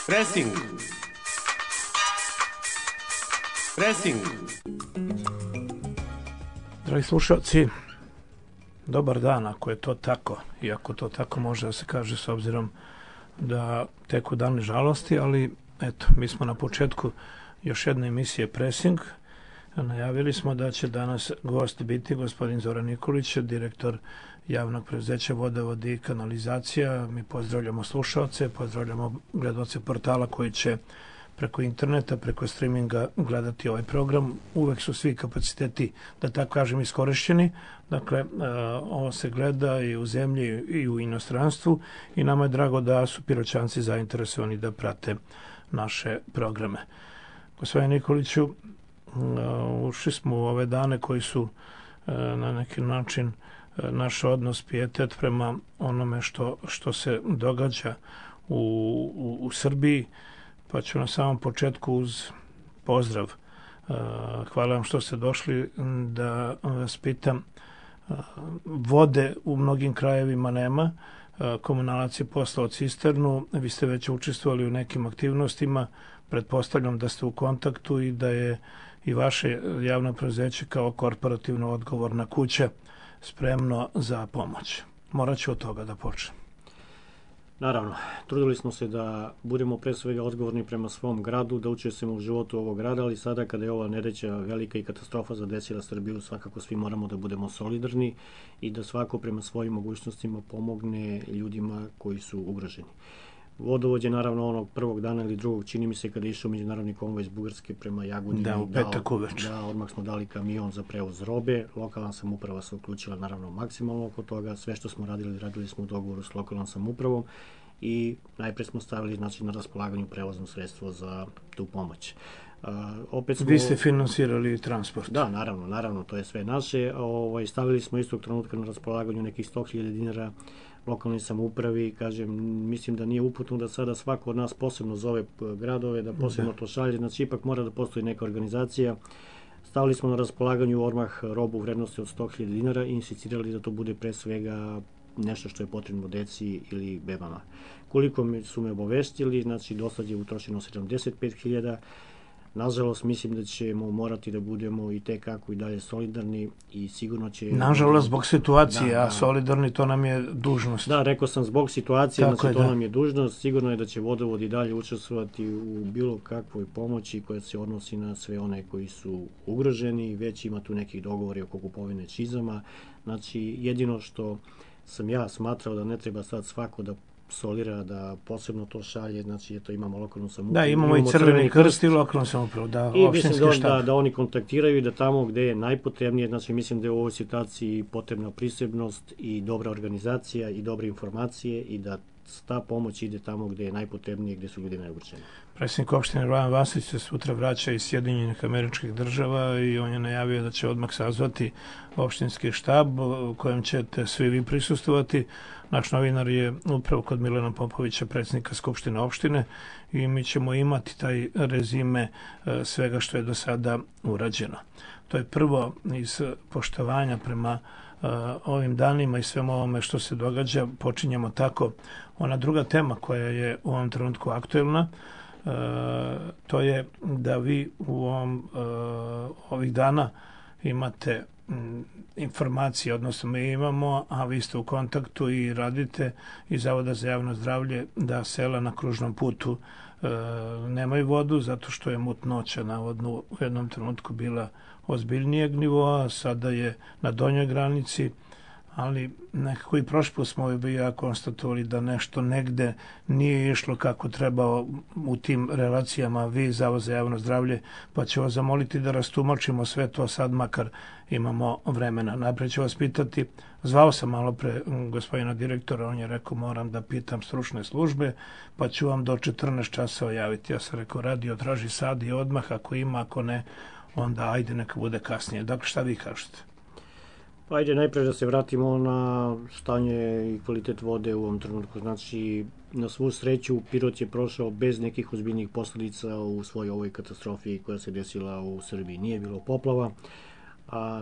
Pressing. Pressing. Dragi slušalci, dobar dan ako je to tako, iako to tako može da se kaže s obzirom da teku dani žalosti, ali eto, mi smo na početku još jedne emisije Pressing. Najavili smo da će danas gost biti gospodin Zoran Nikolić, direktor javnog preduzeća Vodovod i kanalizacija. Mi pozdravljamo slušalce, pozdravljamo gledaoce portala koji će preko interneta, preko streaminga gledati ovaj program. Uvek su svi kapaciteti, da tako kažem, iskorišćeni. Dakle, ovo se gleda i u zemlji i u inostranstvu i nama je drago da su Piroćanci zainteresovani da prate naše programe. Gospodine Nikoliću, ušli smo u ove dane koji su na neki način naš odnos, pijetet prema onome što se događa u Srbiji, pa ću na samom početku uz pozdrav. Hvala vam što ste došli, da vas pitam. Vode u mnogim krajevima nema, komunalac je poslao cisternu, vi ste već učestvovali u nekim aktivnostima, pretpostavljam da ste u kontaktu i da je i vaše javno preduzeće kao korporativno odgovorna kuća spremno za pomoć. Morat ću od toga da počnem. Naravno, trudili smo se da budemo pre svega odgovorni prema svom gradu, da učestvujemo u životu ovog grada, ali sada kada je ova nedaća velika i katastrofa zadesila Srbiju, svakako svi moramo da budemo solidarni i da svako prema svojim mogućnostima pomogne ljudima koji su ugroženi. Vodovod je naravno onog prvog dana ili drugog, čini mi se, kada je išao međunarodni konvoj iz Bugarske prema Jagodini. Da, u petak uveče. Da, odmah smo dali kamion za prevoz robe. Lokalna samouprava se uključila naravno maksimalno oko toga. Sve što smo radili smo u dogovoru s lokalnom samoupravom i najpre smo stavili na raspolaganju prevozno sredstvo za tu pomoć. Vi ste finansirali transport? Da, naravno, to je sve naše. Stavili smo istog trenutka na raspolaganju nekih 100.000 dinara lokalnoj samoupravi. Kažem, mislim da nije uputno da sada svako od nas posebno zove gradove, da posebno to šalje. Znači, ipak mora da postoji neka organizacija. Stavili smo na raspolaganju odmah robu vrednosti od 100.000 dinara i insistirali da to bude pre svega nešto što je potrebno deci ili bebama. Koliko su me obavestili, znači do sad je utrošeno 75.000. Nažalost, mislim da ćemo morati da budemo i tekako i dalje solidarni i sigurno će... Nažalost, zbog situacije, a solidarni, to nam je dužnost. Da, rekao sam zbog situacije, znači to nam je dužnost. Sigurno je da će Vodovod i dalje učestvovati u bilo kakvoj pomoći koja se odnosi na sve one koji su ugroženi. Već ima tu nekih dogovori oko kupovine čizama. Znači, jedino što sam ja smatrao da ne treba sad svako da solira, da posebno to šalje, znači eto imamo lokalnu samoupravu. Da, imamo i Crveni krst i lokalnu samoupravu, da, opštinski štab. Da oni kontaktiraju i da tamo gde je najpotrebnije, znači mislim da je u ovoj situaciji potrebna prisebnost i dobra organizacija i dobre informacije i da ta pomoć ide tamo gde je najpotrebnije, gde su ljudi najugroženiji. Predsjednik opštine Rajan Vasić se sutra vraća iz Sjedinjenih Američkih Država i on je najavio da će odmah sazvati opštinski štab u kojem ćete svi vi prisustvovati. Naš novinar je upravo kod Milana Popovića, predsjednika Skupštine opštine, i mi ćemo imati taj rezime svega što je do sada urađeno. To je prvo iz poštovanja prema ovim danima i svemu ovome što se događa. Počinjemo tako. Ona druga tema koja je u ovom trenutku aktuelna, to je da vi u ovih dana imate informacije, odnosno mi imamo, a vi ste u kontaktu i radite iz Zavoda za javno zdravlje, da sela na kružnom putu nemaju vodu zato što je mutnoća navodno u jednom trenutku bila ozbiljnijeg nivoa, sada je na donjoj granici, ali nekako i prošli put smo i ja konstatovali da nešto negde nije išlo kako treba u tim relacijama vi, Zavod za javno zdravlje, pa ću vas zamoliti da rastumačimo sve to sad, makar imamo vremena. Najprej ću vas pitati, zvao sam malo pre gospodina direktora, on je rekao moram da pitam stručne službe, pa ću vam do 14 časova javiti. Ja sam rekao radio traži sad i odmah, ako ima, ako ne, onda ajde neka bude kasnije. Dakle, šta vi kažete? Ajde najpre da se vratimo na stanje i kvalitet vode u ovom trenutku. Znači, na svu sreću, Pirot je prošao bez nekih ozbiljnih posledica u svojoj ovoj katastrofi koja se desila u Srbiji. Nije bilo poplava, a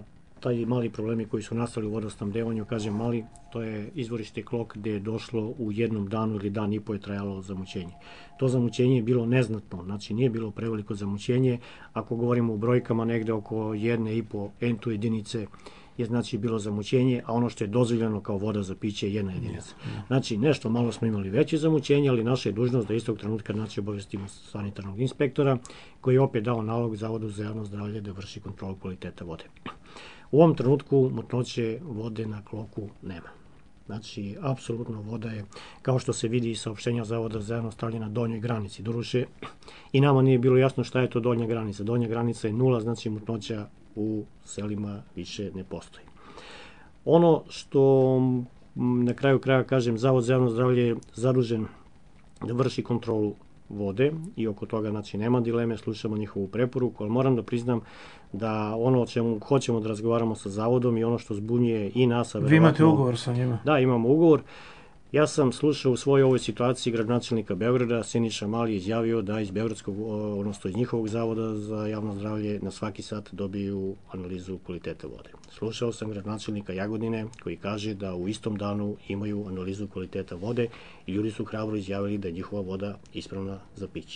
taj mali problemi koji su nastali u vodosnabdevanju, kažem mali, to je izvorište Klok gde je došlo u jednom danu ili dan i po je trajalo zamućenje. To zamućenje je bilo neznatno, znači nije bilo preveliko zamućenje, ako govorimo u brojkama negde oko 1,5 entu jedinice je znači bilo zamućenje, a ono što je dozvoljeno kao voda za piće je 1 jedinica. Znači nešto malo smo imali veće zamućenje, ali naša je dužnost da istog trenutka znači obavestimo sanitarnog inspektora koji je opet dao nalog Zavodu za javno zdravlje da vrši kontrolu kvaliteta vode. U ovom trenutku mutnoće vode na Kloku nema. Znači, apsolutno voda je, kao što se vidi iz saopštenja Zavoda za javno zdravlje, na donjoj granici. Doduše, i nama nije bilo jasno šta je to donja granica. Donja granica je 0, znači mutnoća u selima više ne postoji. Ono što na kraju kraja kažem, Zavod za javno zdravlje je zadužen da vrši kontrolu vode i oko toga znači nema dileme, slušamo njihovu preporuku, ali moram da priznam da ono o čemu hoćemo da razgovaramo sa zavodom i ono što zbunjuje i nas, a verovatno... Vi imate ugovor sa njima? Da, imamo ugovor. Ja sam slušao u svojoj ovoj situaciji gradonačelnika Beograda, Siniša Mali izjavio da iz Beogradskog, odnosno iz njihovog Zavoda za javno zdravlje na svaki sat dobiju analizu kvaliteta vode. Slušao sam gradonačelnika Jagodine koji kaže da u istom danu imaju analizu kvaliteta vode i ljudi su hrabro izjavili da je njihova voda ispravna za piće.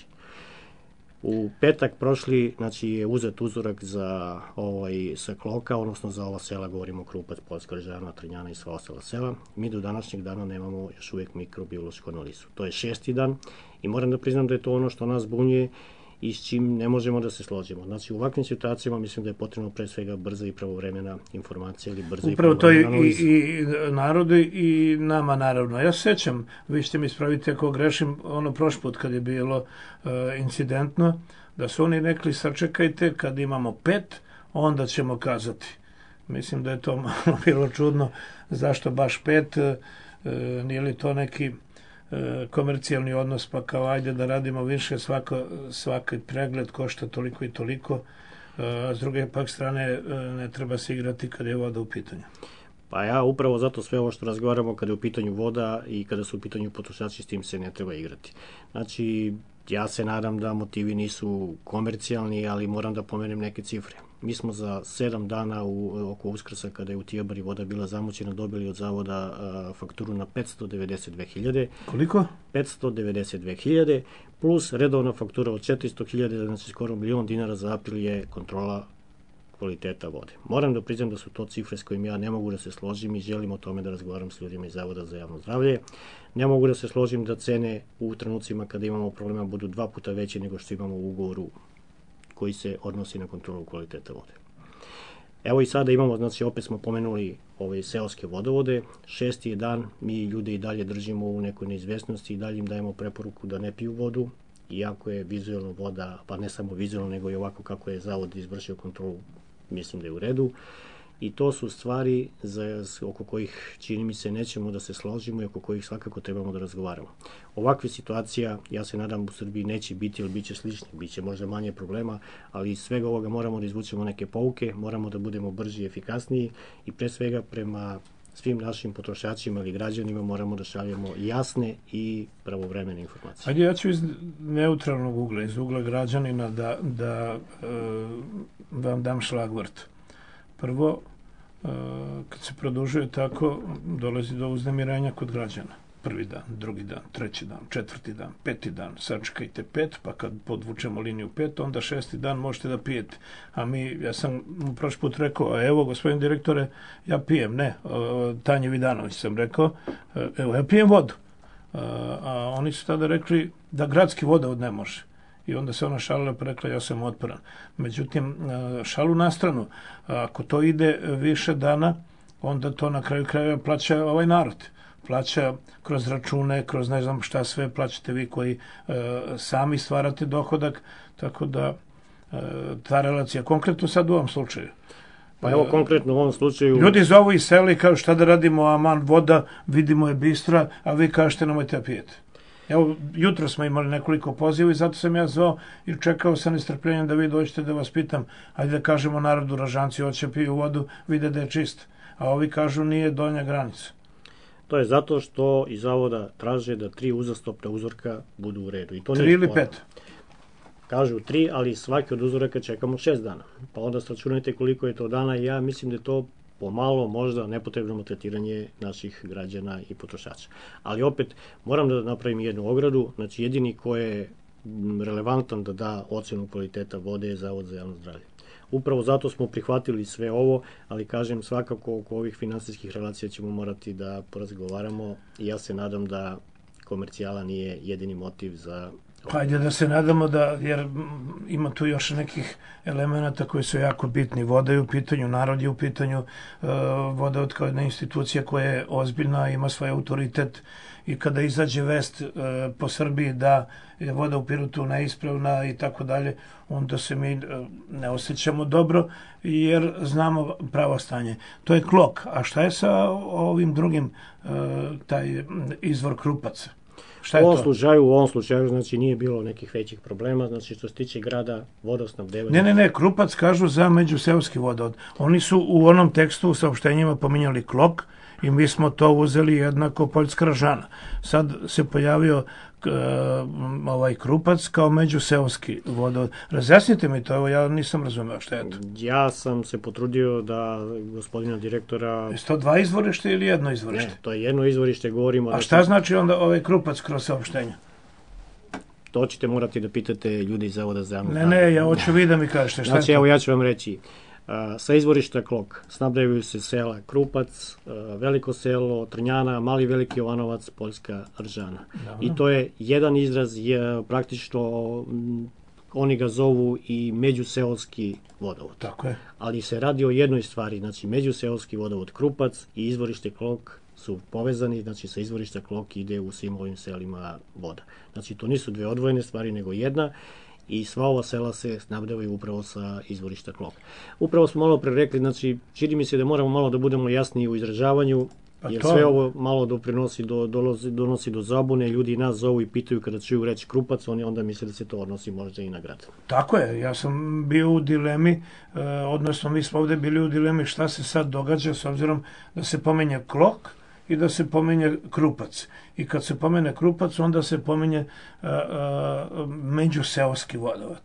U petak prošli, znači, je uzet uzorak za sa Kloka, odnosno za ova sela, govorimo Krupac, Poljska, Režana, Trnjana i sva ostala sela. Mi do današnjeg dana nemamo još uvijek mikrobiološku analizu. To je 6. dan i moram da priznam da je to ono što nas bunje i s čim ne možemo da se složimo. Znači, u ovakvim situacijama mislim da je potrebno pre svega brza i pravovremena informacija ili brza upravo i pravovremena analiza. Upravo to i narodu i nama naravno. Ja se sećam, vi ćete mi ispraviti ako grešim, ono prošli put kad je bilo incidentno, da su oni rekli sačekajte kad imamo 5, onda ćemo kazati. Mislim da je to malo bilo čudno, zašto baš 5, nije li to neki komercijalni odnos, pa kao ajde da radimo više, svaki pregled košta toliko i toliko, a s druge pak strane ne treba se igrati kada je voda u pitanju. Pa ja upravo zato sve ovo što razgovaramo kada je u pitanju voda i kada su u pitanju potrošači, s tim se ne treba igrati. Znači, ja se nadam da motivi nisu komercijalni, ali moram da pomenem neke cifre. Mi smo za 7 dana oko Uskrsa, kada je u Tijabari voda bila zamućena, dobili od zavoda fakturu na 592.000. Koliko? 592.000, plus redovna faktura od 400.000, znači skoro $1.000.000 za april je kontrola kvaliteta vode. Moram da priznam da su to cifre s kojim ja ne mogu da se složim i želim o tome da razgovaram s ljudima iz Zavoda za javno zdravlje. Ne mogu da se složim da cene u trenucima kada imamo problema budu 2 puta veće nego što imamo u ugovoru koji se odnosi na kontrolu kvaliteta vode. Evo i sada imamo, znači opet smo pomenuli ove seoske vodovode, 6. dan, mi ljude i dalje držimo u nekoj neizvesnosti i dalje im dajemo preporuku da ne piju vodu, iako je vizualno voda, pa ne samo vizualno, nego i ovako kako je zavod izvršio kontrolu, mislim da je u redu. I to su stvari oko kojih, čini mi se, nećemo da se složimo i oko kojih svakako trebamo da razgovaramo. Ovakve situacija, ja se nadam, u Srbiji neće biti, ili bit će slični, bit će možda manje problema, ali iz svega ovoga moramo da izvučemo neke pouke, moramo da budemo brži i efikasniji i pre svega prema svim našim potrošačima ili građanima moramo da šaljemo jasne i pravovremene informacije. Ajde, ja ću iz neutralnog ugla, iz ugla građanina da vam dam šlagvort. Prvo, kad se produžuje tako, dolazi do uznemirenja kod građana. 1. dan, 2. dan, 3. dan, 4. dan, 5. dan, sačekajte 5, pa kad podvučemo liniju 5, onda 6. dan možete da pijete. A ja sam prošli put rekao, a evo, gospodin direktore, ja pijem, ne, Tanji Vidanović sam rekao, evo, ja pijem vodu. A oni su tada rekli da gradski vodovod ne može. I onda se ona šalila pa rekla ja sam otporan. Međutim, šalu na stranu, ako to ide više dana, onda to na kraju krajeva plaća ovaj narod. Plaća kroz račune, kroz ne znam šta sve, plaćate vi koji sami stvarate dohodak, tako da ta relacija, konkretno sad u ovom slučaju. Pa evo konkretno u ovom slučaju... Ljudi zovu iz sela i kažu šta da radimo, aman voda, vidimo je bistra, a vi kažete nemojte da pijete. Evo, jutro smo imali nekoliko poziva i zato sam ja zvao i čekao sa nestrpljenjem da vi dođete da vas pitam, ajde da kažemo narodu Ražanci, hoće piju vodu, vide da je čist, a ovi kažu nije donja granica. To je zato što iz zavoda traže da 3 uzastopna uzorka budu u redu. I to 3 ili 5? kažu 3, ali svaki od uzoraka čekamo 6 dana. Pa onda računajte koliko je to dana i ja mislim da je to pomalo možda nepotrebno maltretiranje naših građana i potrošača. Ali opet moram da napravim jednu ogradu, znači jedini ko je relevantan da da ocenu kvaliteta vode je Zavod za javno zdravlje. Upravo zato smo prihvatili sve ovo, ali kažem svakako oko ovih finansijskih relacija ćemo morati da porazgovaramo i ja se nadam da komercijala nije jedini motiv za... Hajde da se nadamo da, jer ima tu još nekih elemenata koji su jako bitni. Voda je u pitanju, narod je u pitanju, voda kao jedna institucija koja je ozbiljna, ima svoj autoritet i kada izađe vest po Srbiji da je voda u Pirotu neispravna i tako dalje, onda se mi ne osjećamo dobro jer znamo pravo stanje. To je Klok. A šta je sa ovim drugim, taj izvor Krupac? U ovom slučaju, znači nije bilo nekih većih problema, znači što se tiče grada vodosnabdevanja. Ne, Krupac kažu za međuseoski vodovod. Oni su u onom tekstu u saopštenjima pominjali Klok i mi smo to uzeli jednako Poljska Ržana. Sad se pojavio ovaj Krupac kao međuseoski vodovod. Razjasnite mi to, evo ja nisam razumeo šta je to. Ja sam se potrudio da gospodina direktora... Je to dva izvorište ili jedno izvorište? Ne, to je jedno izvorište, govorimo... A šta znači onda ovaj Krupac kroz saopštenja? To ćete morati da pitate ljudi iz Zavoda za javno zdravlje. Ne, ja hoću vi da mi kažete šta je to. Znači, evo ja ću vam reći. Sa izvorišta Klok snabdevaju se sela Krupac, Veliko selo, Trnjana, Mali Veliki Jovanovac, Poljska Ržana. I to je jedan izraz, praktično oni ga zovu i međuseoski vodovod. Tako je. Ali se radi o jednoj stvari, znači međuseoski vodovod Krupac i izvorište Klok su povezani, znači sa izvorišta Klok ide u svim ovim selima voda. Znači to nisu dve odvojene stvari, nego jedna. I sva ova sela se snabdevaju upravo sa izvorišta Klok. Upravo smo malo pre rekli, znači, čini mi se da moramo malo da budemo jasniji u izražavanju, jer sve ovo malo donosi do zabune, ljudi nas zovu i pitaju kada čuju reći Krupac, oni onda misle da se to odnosi možda i na grad. Tako je, ja sam bio u dilemi, odnosno mi smo ovde bili u dilemi šta se sad događa s obzirom da se pomenje Klok i da se pomenje Krupac. I kad se pomene Krupac, onda se pomenje međuseoski vodovod.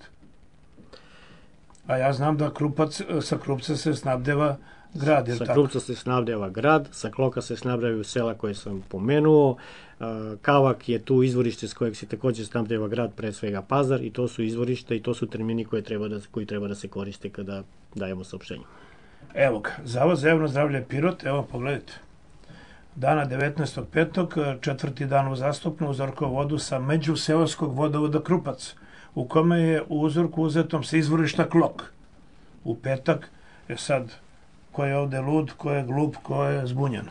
A ja znam da sa Krupca se snabdeva grad, je li tako? Sa Krupca se snabdeva grad, sa Kloka se snabdevaju sela koje sam pomenuo, Kavak je tu izvorište s kojeg se takođe snabdeva grad, pre svega Pazar, i to su izvorište i to su termini koji treba da se koriste kada dajemo saopštenje. Evo ga, Zavod za javno zdravlje Pirot, evo pogledajte. Dana 19.5. četvrti dan uzastopno uzorkao vodu sa međuseoskog vodovoda Krupac, u kome je u uzorku uzetom sa izvorišta Klok. U petak je sad ko je ovde lud, ko je glup, ko je zbunjen.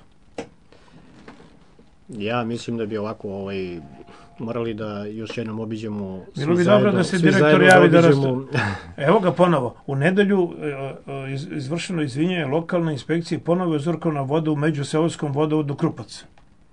Ja mislim da bi ovako morali da još jednom obiđemo svi Bilo bi zajedno. dobro da se direktor javi da Evo ga ponovo. U nedelju izvršeno izvinjenje lokalne inspekcije ponovo je uzorkovana voda u međuseoskom vodovodu Krupac.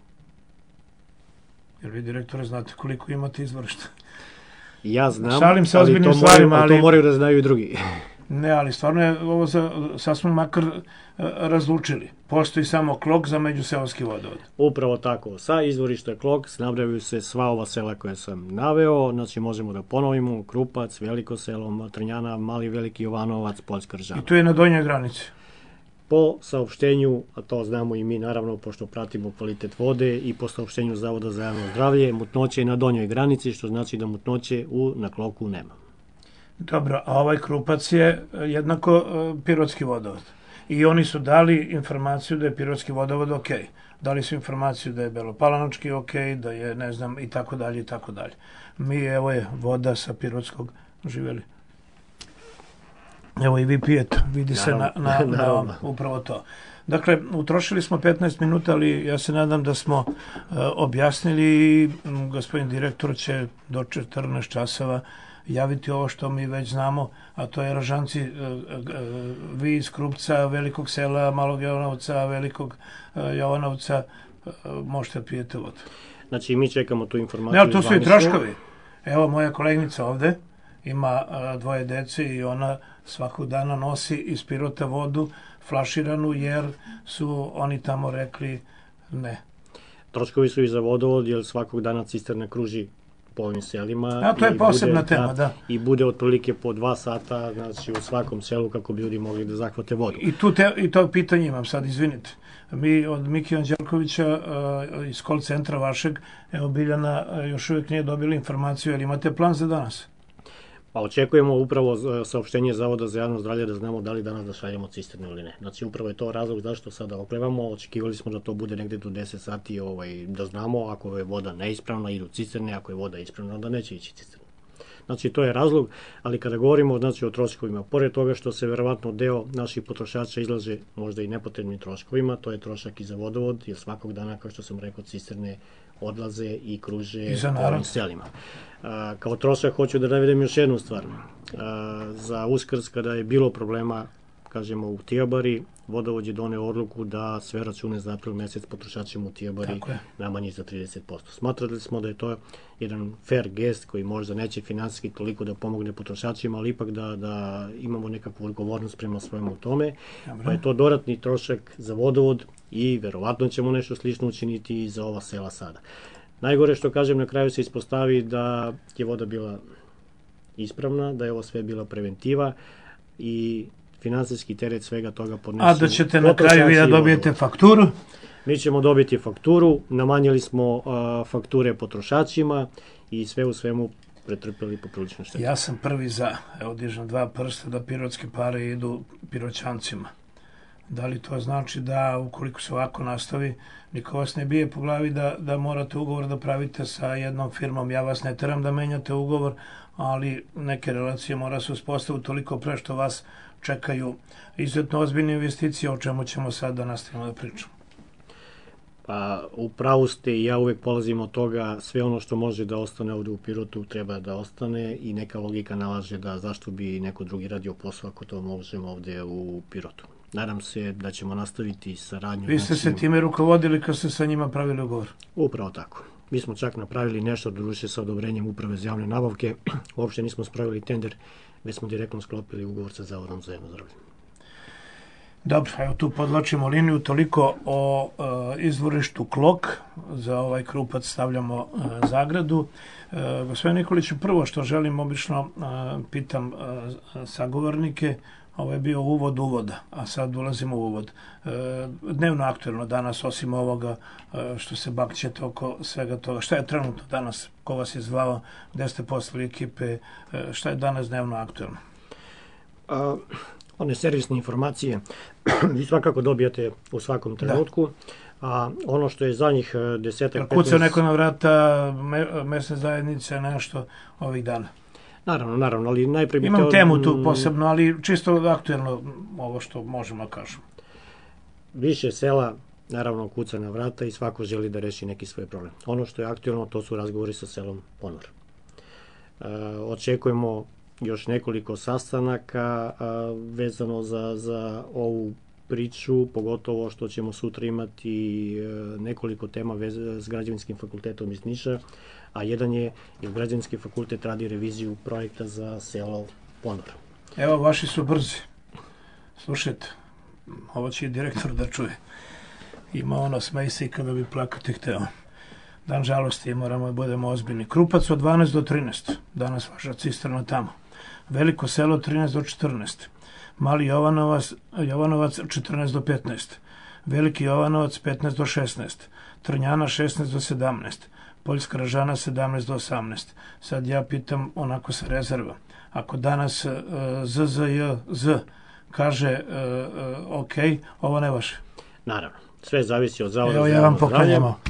Jer vi, direktore, znate koliko imate izvorišta? Ja znam, šalim se ozbiljnim stvarima, ali to moraju da znaju i drugi. Ne, ali stvarno je ovo sad smo makar razlučili. Postoji samo Klok za međuseoski vodovod. Upravo tako. Sa izvorišta Klok snabdevaju se sva ova sela koje sam naveo. Znači možemo da ponovimo: Krupac, Veliko selo, Trnjana, Mali Veliki Jovanovac, Poljska Ržana. I tu je na donjoj granici. Po saopštenju, a to znamo i mi naravno, pošto pratimo kvalitet vode, i po saopštenju Zavoda za javno zdravlje, mutnoće je na donjoj granici, što znači da mutnoće na Kloku nema. Dobro, a ovaj Krupac je jednako pirotski vodovod. I oni su dali informaciju da je pirotski vodovod ok. Dali su informaciju da je belopalanački ok, da je, ne znam, i tako dalje, i tako dalje. Mi, evo je voda sa pirotskog živjeli. Evo i vi pijete, vidi se na upravo to. Dakle, utrošili smo 15 minuta, ali ja se nadam da smo objasnili i gospodin direktor će do 14 časova javiti ovo što mi već znamo, a to je Ržanci, vi iz Krupca, Velikog sela, Malog Jovanovca, Velikog Jovanovca, možete pijete vodu. Znači, mi čekamo tu informaciju. Ne, ali to su i troškovi. Evo, moja koleginica ovde ima 2 dece i ona svakog dana nosi iz Pirota vodu flaširanu, jer su oni tamo rekli ne. Troškovi su i za vodovod, jer svakog dana cisterna kruži po ovim selima. A to je posebna tema, da. I bude otprilike po 2 sata, znači u svakom selu kako bi ljudi mogli da zahvate vodu. I to pitanje imam sad, izvinite. Mi od Miki Anđelkovića iz call centra vašeg, evo Biljana još uvijek nije dobila informaciju, jer imate plan za danas? Pa očekujemo upravo saopštenje Zavoda za javno zdravlje da znamo da li danas da šaljemo cisterne ili ne. Znači upravo je to razlog zašto sada oklevamo, očekivali smo da to bude negde do 10 sati da znamo ako je voda neispravna idu cisterne, ako je voda ispravna onda neće ići cisterne. Znači to je razlog, ali kada govorimo znači, o troškovima, pored toga što se verovatno deo naših potrošača izlaže možda i nepotrebnim troškovima, to je trošak i za vodovod, jer svakog dana, kao što sam rekao, cisterne odlaze i kruže po ovim selima. Kao trošak hoću da navedem još jednu stvar. Za Uskrs, kada je bilo problema, kažemo u Tijabari, vodovod je doneo odluku da sve račune za april mesec potrošačima u Tijabari namanji za 30%. Smatrali smo da je to jedan fair gest koji možda neće finansijski toliko da pomogne potrošačima, ali ipak da imamo nekakvu odgovornost prema svojemu tome. Pa je to dodatni trošak za vodovod i verovatno ćemo nešto slično učiniti i za ova sela sada. Najgore što kažem, na kraju se ispostavi da je voda bila ispravna, da je ovo sve bila preventiva i finansijski teret svega toga podnesu. A da ćete na kraju vi da dobijete fakturu? Mi ćemo dobiti fakturu, namanjili smo fakture potrošačima i sve u svemu pretrpeli poprilično štetu. Ja sam prvi za, evo dižem 2 prsta da pirotske pare idu piroćancima. Da li to znači da ukoliko se ovako nastavi, niko vas ne bije po glavi da morate ugovor da pravite sa jednom firmom? Ja vas ne teram da menjate ugovor, ali neke relacije mora se uspostaviti toliko pre što vas čekaju izuzetno ozbiljne investicije, o čemu ćemo sad da nastavimo da pričamo. Pa upravo ste i ja uvek polazim od toga, sve ono što može da ostane ovde u Pirotu treba da ostane i neka logika nalaže da zašto bi neko drugi radio posao ako to možemo ovde u Pirotu. Nadam se da ćemo nastaviti saradnju. Vi ste se time rukovodili kad ste sa njima pravili ugovor? Upravo tako. Mi smo čak napravili nešto, doduše sa odobrenjem Uprave za javne nabavke. Uopšte nismo spravili tender, već smo direktno sklopili ugovor sa Zavodom za javno zdravlje. Dobro, evo tu podlačimo liniju, toliko o izvorištu Klok, za ovaj Krupac stavljamo zagradu. Gospodin Nikoliću, prvo što želim, obično pitam sagovornike, ovo je bio uvod uvoda, a sad ulazimo u uvod. Dnevno aktuelno danas, osim ovoga što se bakćete oko svega toga, šta je trenutno danas, ko vas je zvao, gde ste poslali ekipe, šta je danas dnevno aktuelno? One servisne informacije vi svakako dobijate u svakom trenutku, a ono što je zadnjih 10-15... Kuca neko na vrata mesne zajednice, nešto ovih dana? Naravno, ali najprije... Imam temu tu posebno, ali čisto aktuelno ovo što možemo da kažemo. Više sela, naravno, kuca na vrata i svako želi da reši neki svoj problem. Ono što je aktuelno, to su razgovori sa selom Ponor. Očekujemo još nekoliko sastanaka vezano za ovu priču, pogotovo što ćemo sutra imati nekoliko tema s Građevinskim fakultetom iz Niša, a jedan je jer Građevinski fakultet radi reviziju projekta za selo Ponor. Evo, vaši su brzi. Slušajte, ovo će i direktor da čuje. Ima ono, smej se i kada bi plakati hteo. Dan žalosti, moramo da budemo ozbiljni. Krupac od 12 do 13, danas vaša cisterna tamo. Veliko selo 13 do 14. Mali Jovanovac 14 do 15. Veliki Jovanovac 15 do 16. Trnjana 16 do 17. Poljska Ražana 17 do 18. Sad ja pitam onako sa rezerva. Ako danas ZZJZ kaže ok, ovo ne vaše? Naravno, sve zavisi od Zavoda za javno zdravlje. Evo ja vam poklanjamo.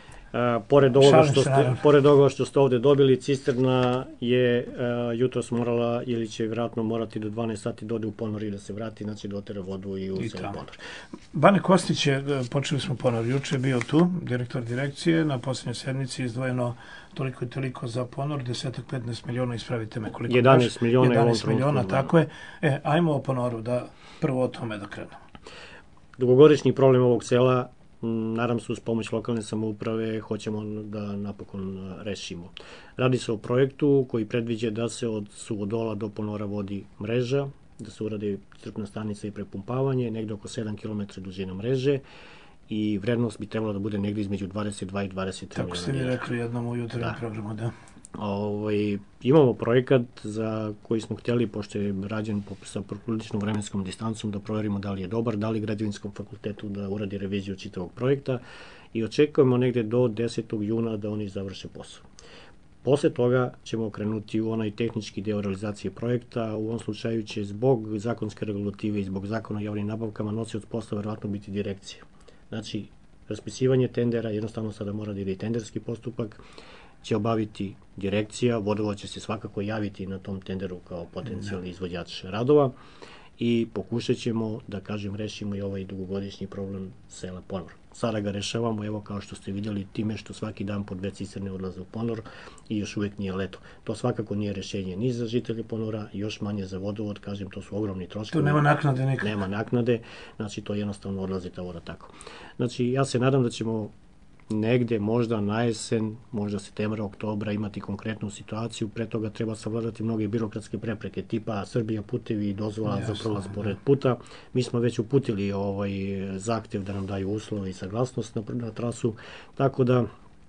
Pored ovoga što ste ovde dobili, cisterna je jutros morala ili će vjerojatno morati do 12 sati da ode u Ponor i da se vrati, znači da otera vodu i u selo Ponor. Bane Kostić je, počeli smo Ponor, juče bio tu, direktor direkcije, na posljednjoj sednici izdvojeno toliko i toliko za Ponor, 10-15 miliona, ispravite me koliko. 11 miliona. 11 miliona, tako je. Ajmo o Ponoru, da prvo o tome da krenemo. Dugogodišnji problem ovog sela, nadam se uz pomoć lokalne samouprave, hoćemo da napokon rešimo. Radi se o projektu koji predviđa da se od Suvodola do Ponora vodi mreža, da se uradi crpna stanica i prepumpavanje, negde oko 7 km dužina mreže i vrednost bi trebala da bude negde između 22 i 23 miliona. Tako ste vi rekli jednom u jutarnjem programu, da. Imamo projekat za koji smo htjeli, pošto je rađen sa popriličnom vremenskom distancom, da provjerimo da li je dobar, da li građevinskom fakultetu da uradi reviziju čitavog projekta i očekujemo negde do 10. juna da oni završe posao. Posle toga ćemo krenuti u onaj tehnički deo realizacije projekta. U ovom slučaju će zbog zakonske regulative i zbog zakona o javnim nabavkama nosioc posla verovatno biti direkcija. Znači, raspisivanje tendera, jednostavno sada mora da ide i tenderski postupak, će obaviti direkcija, vodovod će se svakako javiti na tom tenderu kao potencijalni izvođač radova i pokušat ćemo da, rešimo i ovaj dugogodišnji problem sela Ponor. Sada ga rešavamo, evo kao što ste vidjeli, time što svaki dan po 2 cisterne odlaze u Ponor i još uvijek nije leto. To svakako nije rešenje ni za žitelje Ponora, još manje za vodovod, to su ogromni troškovi. Tu nema naknade nikako. Nema naknade, znači to jednostavno odlazi ta voda tako. Znači ja se nadam da ćemo negde možda na jesen, možda septembra, oktobra imati konkretnu situaciju. Pre toga treba savladati mnoge birokratske prepreke tipa Srbija putevi i dozvola za prolaz pored puta. Mi smo već uputili zahtev da nam daju uslove i saglasnost na trasu, tako da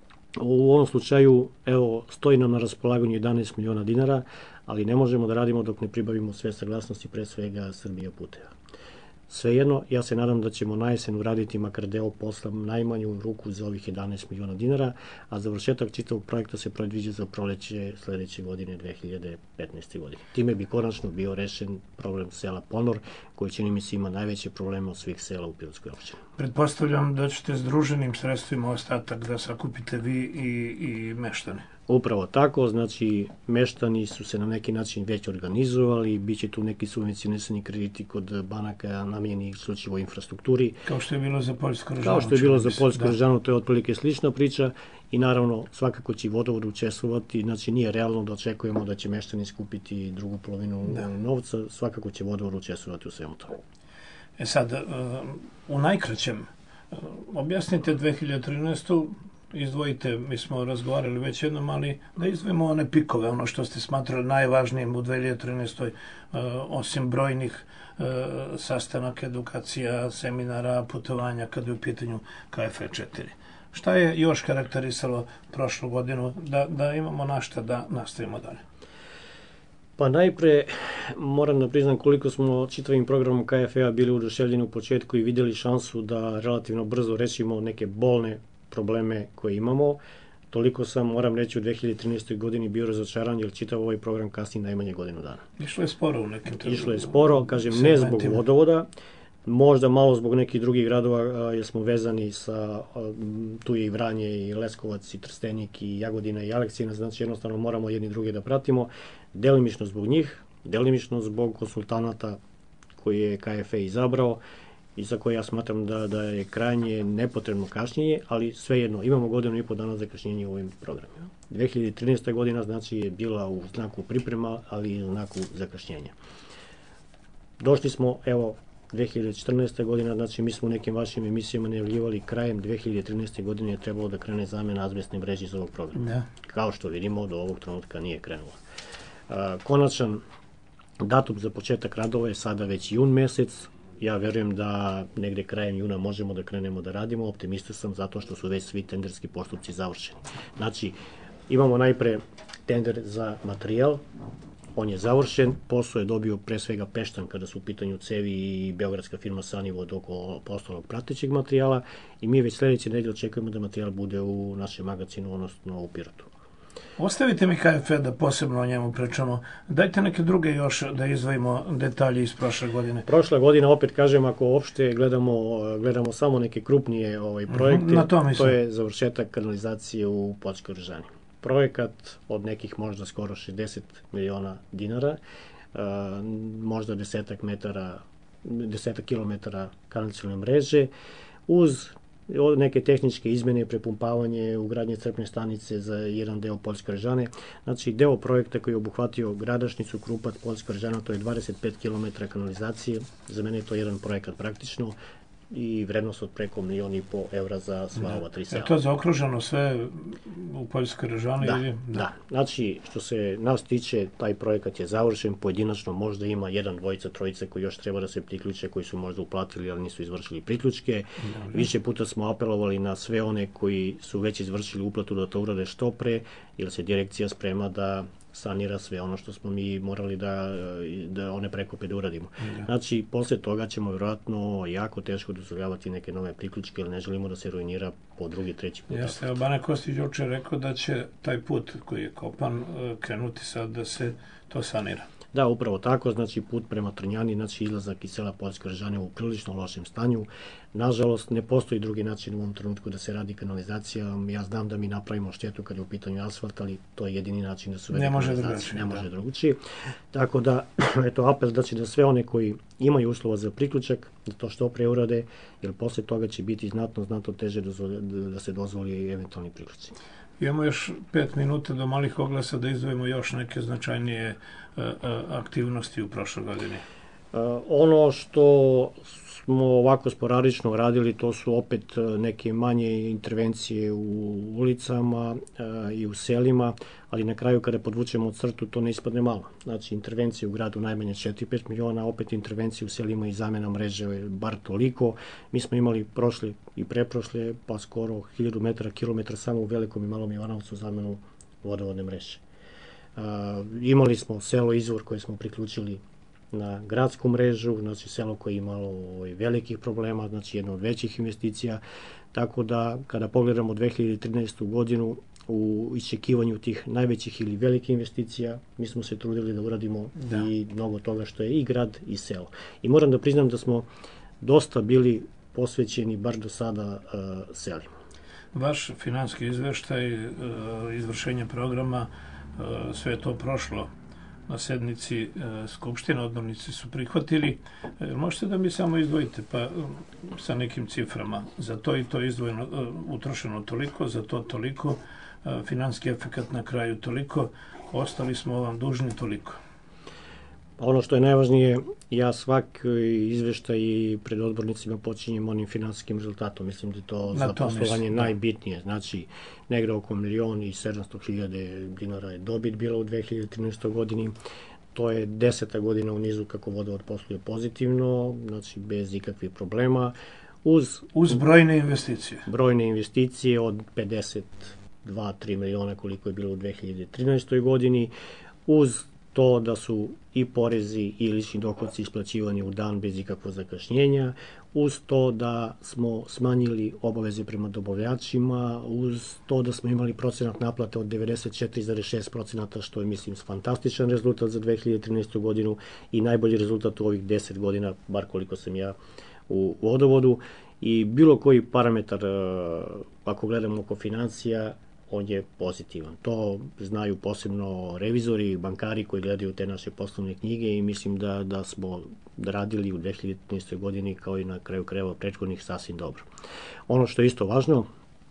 u ovom slučaju stoji nam na raspolaganju 11 miliona dinara, ali ne možemo da radimo dok ne pribavimo sve saglasnosti, pre svega Srbija puteva. Svejedno, ja se nadam da ćemo na jesen uraditi makar deo posla najmanju ruku za ovih 11 miliona dinara, a završetak čitavog projekta se predviđa za proleće sledeće godine, 2015. godine. Time bi konačno bio rešen problem sela Ponor, koji čini mi se ima najveće probleme od svih sela u Pirotskoj opštini. Pretpostavljam da ćete združenim sredstvima ostatak da sakupite vi i meštani. Upravo tako, znači meštani su se na neki način već organizovali, bit će tu neki subvencionisani krediti kod banaka namenjeni isključivo infrastrukturi. Kao što je bilo za Poljsku Ržanu. Kao što je bilo za Poljsku Ržanu, to je otprilike slična priča i naravno svakako će vodovod učestvovati, znači nije realno da očekujemo da će meštani skupiti drugu polovinu novca, svakako će vodovod učestvovati u svemu tome. Sad, u najkraćem, objasnite 2013. Izdvojite, mi smo razgovarali već jednom, ali da izdvojimo one pikove, ono što ste smatrali najvažnijim u 2013. Osim brojnih sastanaka, edukacija, seminara, putovanja kada je u pitanju KFE 4. Šta je još karakterisalo prošlu godinu da imamo na šta da nastavimo dalje? Pa najpre moram da priznam koliko smo čitavim programom KFE-a bili oduševljeni u početku i vidjeli šansu da relativno brzo rešimo neke bolne probleme koje imamo. Toliko sam, moram reći, u 2013. godini bio razočaran, jer čitav ovaj program kasni najmanje godinu dana. Išlo je sporo u nekim trenutku. Išlo je sporo, kažem, ne zbog vodovoda, možda malo zbog nekih drugih gradova, jer smo vezani sa, tu je i Vranje, i Leskovac, i Trstenik, i Jagodina, i Aleksina, znači jednostavno moramo jedni druge da pratimo, delimično zbog njih, delimično zbog konsultanata koji je KFE izabrao, i za koje ja smatram da je krajnje nepotrebno kašnjenje, ali svejedno, imamo godinu i po dana za kašnjenje u ovim programima. 2013. godina znači je bila u znaku priprema, ali i u znaku zakašnjenja. Došli smo, evo, 2014. godina, znači mi smo u nekim vašim emisijama najavljivali krajem 2013. godine je trebalo da krene zamena azbestne mreže iz ovog programa. Kao što vidimo, do ovog trenutka nije krenulo. Konačan datum za početak radova je sada već jun mesec. Ja verujem da negde krajem juna možemo da krenemo da radimo, optimista sam zato što su već svi tenderski postupci završeni. Znači, imamo najpre tender za materijal, on je završen, posao je dobio pre svega Peštan kada su u pitanju cevi i beogradska firma Sanivod oko ostalog pratećeg materijala i mi već sledeće nedelje očekujemo da materijal bude u našem magazinu, odnosno u Pirotu. Ostavite mi KFE da posebno o njemu pričamo. Dajte neke druge još da izdvojimo detalje iz prošle godine. Prošla godina, opet kažem, ako uopšte gledamo samo neke krupnije projekte, to je završetak kanalizacije u Poljskoj Ržani. Projekat od nekih možda skoro 60 miliona dinara, možda 10 kilometara kanalizacione mreže, uz neke tehničke izmene, prepumpavanje, ugradnje crpne stanice za jedan deo Poljske Ržane. Znači, deo projekta koji je obuhvatio Gradašnicu, Krupac, Poljska Ržana, to je 25 km kanalizacije. Za mene je to jedan projekat praktično. i vrednost od preko 1,5 miliona evra za sva ova 3 sela. Je to zaokruženo sve u Poljskoj Režani? Da. Znači, što se nas tiče, taj projekat je završen, pojedinačno možda ima 1, 2, 3 koji još treba da se priključe, koji su možda uplatili, ali nisu izvršili priključke. Više puta smo apelovali na sve one koji su već izvršili uplatu da to urade što pre, jer se direkcija sprema da sanira sve ono što smo mi morali da one prekope da uradimo. Znači, posle toga ćemo vjerojatno jako teško dozvoljavati neke nove priključke, jer ne želimo da se ruinira po drugi, treći put. Jeste, Bane Kostić juče rekao da će taj put koji je kopan krenuti sad da se to sanira. Da, upravo tako, znači put prema Trnjani, znači izlazak iz sela Poljske Režane u prilično lošem stanju. Nažalost, ne postoji drugi način u ovom trenutku da se radi kanalizacija. Ja znam da mi napravimo štetu kad je u pitanju asfalt, ali to je jedini način da se uvede kanalizacija. Ne može drugačije. Tako da, eto, apel da će da sve one koji imaju uslova za priključak, da to što pre urade, jer posle toga će biti znatno teže da se dozvoli eventualni priključci. Imamo još 5 minuta do malih oglasa da izdvojimo još neke značajnije aktivnosti u prošloj godini. Ono što smo ovako sporadično radili, to su opet neke manje intervencije u ulicama i u selima, ali na kraju kada podvučemo crtu to ne ispadne malo. Znači intervencije u gradu najmanje 4-5 miliona, opet intervencije u selima i zamena mreže bar toliko. Mi smo imali prošle i preprošle pa skoro 1000 metara, kilometra samo u Velikom i Malom Ivanovcu zamenu vodovodne mreže. Imali smo selo Izvor koje smo priključili na gradsku mrežu, znači selo koje je imalo velikih problema, znači jedna od većih investicija, tako da kada pogledamo 2013. godinu u iščekivanju tih najvećih ili velikih investicija, mi smo se trudili da uradimo i mnogo toga što je i grad i selo. I moram da priznam da smo dosta bili posvećeni bar do sada selima. Vaš finansijski izveštaj, izvršenje programa, sve je to prošlo na sednici Skupštine, odbornici su prihvatili. Možete da mi samo izdvojite pa sa nekim ciframa? Za to i to izdvojeno, utrošeno toliko, za to toliko, finansijski efekat na kraju toliko, ostali smo vam dužni toliko. Ono što je najvažnije, ja svaki izveštaj pred odbornicima počinjem onim finansijskim rezultatom. Mislim da je to za poslovanje najbitnije. Znači, negde oko 1.700.000 dinara je dobit bila u 2013. godini. To je 10. godina u nizu kako vodovod posluje pozitivno, znači bez ikakvih problema. Uz brojne investicije. Brojne investicije od 52-3 miliona koliko je bilo u 2013. godini. Uz to da su i porezi i lični dohodci isplaćivani u dan bez ikakvog zakašnjenja, uz to da smo smanjili obaveze prema dobavljačima, uz to da smo imali procenat naplate od 94,6%, što je, mislim, fantastičan rezultat za 2013. godinu i najbolji rezultat u ovih 10 godina, bar koliko sam ja u vodovodu. I bilo koji parametar, ako gledamo oko financija, on je pozitivan. To znaju posebno revizori i bankari koji gledaju te naše poslovne knjige i mislim da smo radili u 2015. godini kao i na kraju krajeva prethodnih sasvim dobro. Ono što je isto važno,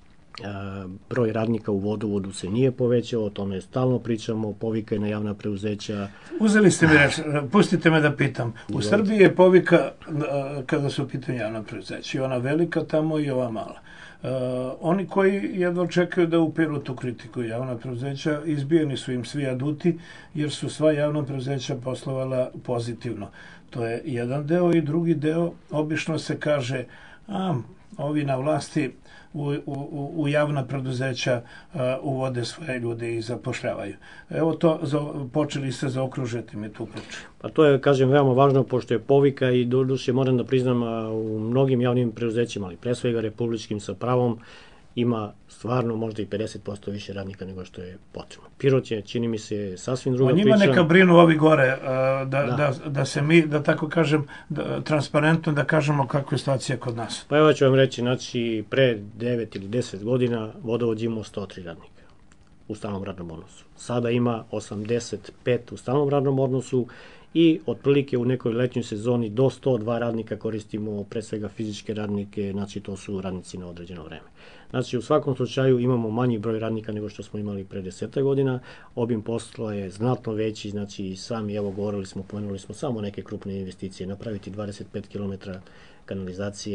broj radnika u vodovodu se nije povećao, o tome stalno pričamo, povika je na javna preduzeća. Uzeli ste mi reč, pustite me da pitam. U Srbiji je povika kada su u pitanju javna preduzeća, i ona velika tamo i ova mala. Oni koji jedva čekaju da uperu tu kritiku javna preduzeća, izbijeni su im svi aduti, jer su sva javna preduzeća poslovala pozitivno. To je jedan deo i drugi deo, obično se kaže, ovi na vlasti u javna preduzeća uvode svoje ljude i zapošljavaju. Evo to, počeli ste zaokružiti mi tu priču. Pa to je, kažem, veoma važno, pošto je povika i doduše moram da priznam u mnogim javnim preduzećima, ali pre svega republičkim sa pravom, ima stvarno možda i 50% više radnika nego što je potrebno. Pirot je, čini mi se, sasvim druga priča. O njima neka brinu ovi gore, da se mi, da tako kažem, transparentno da kažemo kakva je situacija kod nas. Pa evo ću vam reći, znači, pre 9 ili 10 godina vodovod imao 103 radnika u stalnom radnom odnosu. Sada ima 85 u stalnom radnom odnosu i otprilike u nekoj letnjoj sezoni do 102 radnika koristimo pre svega fizičke radnike, znači to su radnici na određeno vreme. Znači u svakom slučaju imamo manji broj radnika nego što smo imali pre 10 godina, obim posla je znatno veći, znači sami evo pomenuli smo samo neke krupne investicije, napraviti 25 km kanalizacije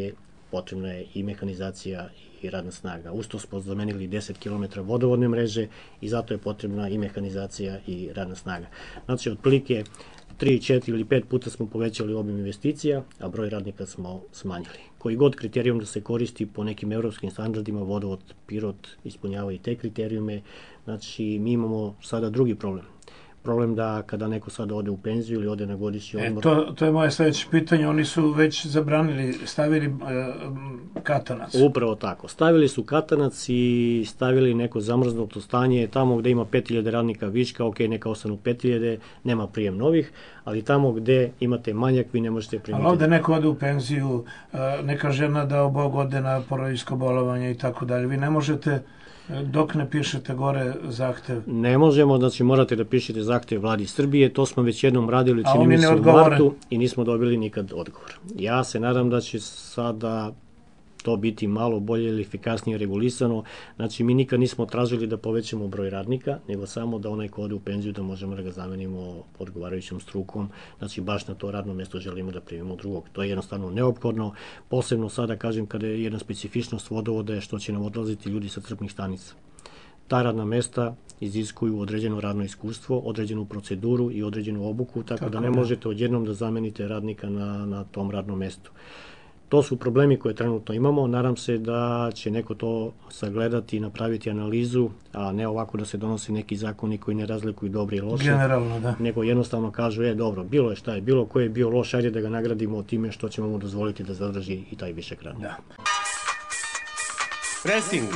potrebna je i mehanizacija i radna snaga. Usto smo zamenili 10 km vodovodne mreže i zato je potrebna i mehanizacija i radna snaga. Znači, otprilike 3, 4 ili 5 puta smo povećali obim investicija, a broj radnika smo smanjili. Koji god kriterijum da se koristi po nekim evropskim standardima, vodovod Pirot ispunjava i te kriterijume. Znači, mi imamo sada drugi problem. Problem da kada neko sada ode u penziju ili ode na godišnji odmor... To je moje sledeće pitanje, oni su već zabranili, stavili katanac. Upravo tako. Stavili su katanac i stavili neko zamrznuto stanje tamo gde ima 5000 radnika viška, ok, neka ostanu 5000, nema prijem novih, ali tamo gde imate manjak, vi ne možete primiti. Ali ovde neko ode u penziju, neka žena dao Bog ode na porodiljsko bolovanje i tako dalje. Vi ne možete... Dok ne pišete gore zahtev? Ne možemo, znači morate da pišete zahtev vladi Srbije, to smo već jednom radili, čini mi se u martu i nismo dobili nikad odgovor. Ja se nadam da će sada to biti malo bolje ili efikasnije regulisano. Znači, mi nikad nismo tražili da povećamo broj radnika, nego samo da onaj ko ode u penziju da možemo da ga zamenimo odgovarajućom strukom. Znači, baš na to radno mesto želimo da primimo drugog. To je jednostavno neophodno. Posebno sada, kažem, kada je jedna specifičnost vodovoda je što će nam odlaziti ljudi sa crpnih stanica. Ta radna mesta iziskuju određeno radno iskustvo, određenu proceduru i određenu obuku, tako da ne možete odjednom da zamenite radnika na tom radnom mestu. To su problemi koje trenutno imamo. Nadam se da će neko to sagledati i napraviti analizu, a ne ovako da se donose neki zakoni koji ne razlikuju dobre i loše. Generalno, da. Nego jednostavno kažu, dobro, bilo je šta je bilo, ko je bio loš, ajde da ga nagradimo time što ćemo mu dozvoliti da zadrži i taj višak radnika. Da. Pressing.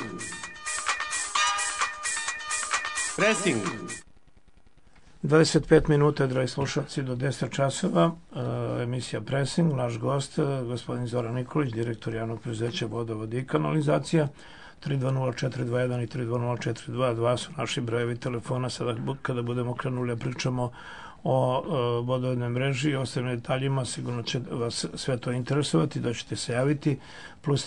Pressing. 25 minuta, dragi slušalci, do 10 časova, emisija Pressing, naš gost, gospodin Zoran Nikolić, direktor javnog preduzeća Vodovod i kanalizacija. 320421 i 320422 su naši brojevi telefona. Sada kada budemo krenuli, pričamo o vodovodnoj mreži i ostalim detaljima, sigurno će vas sve to interesovati, da ćete se javiti, plus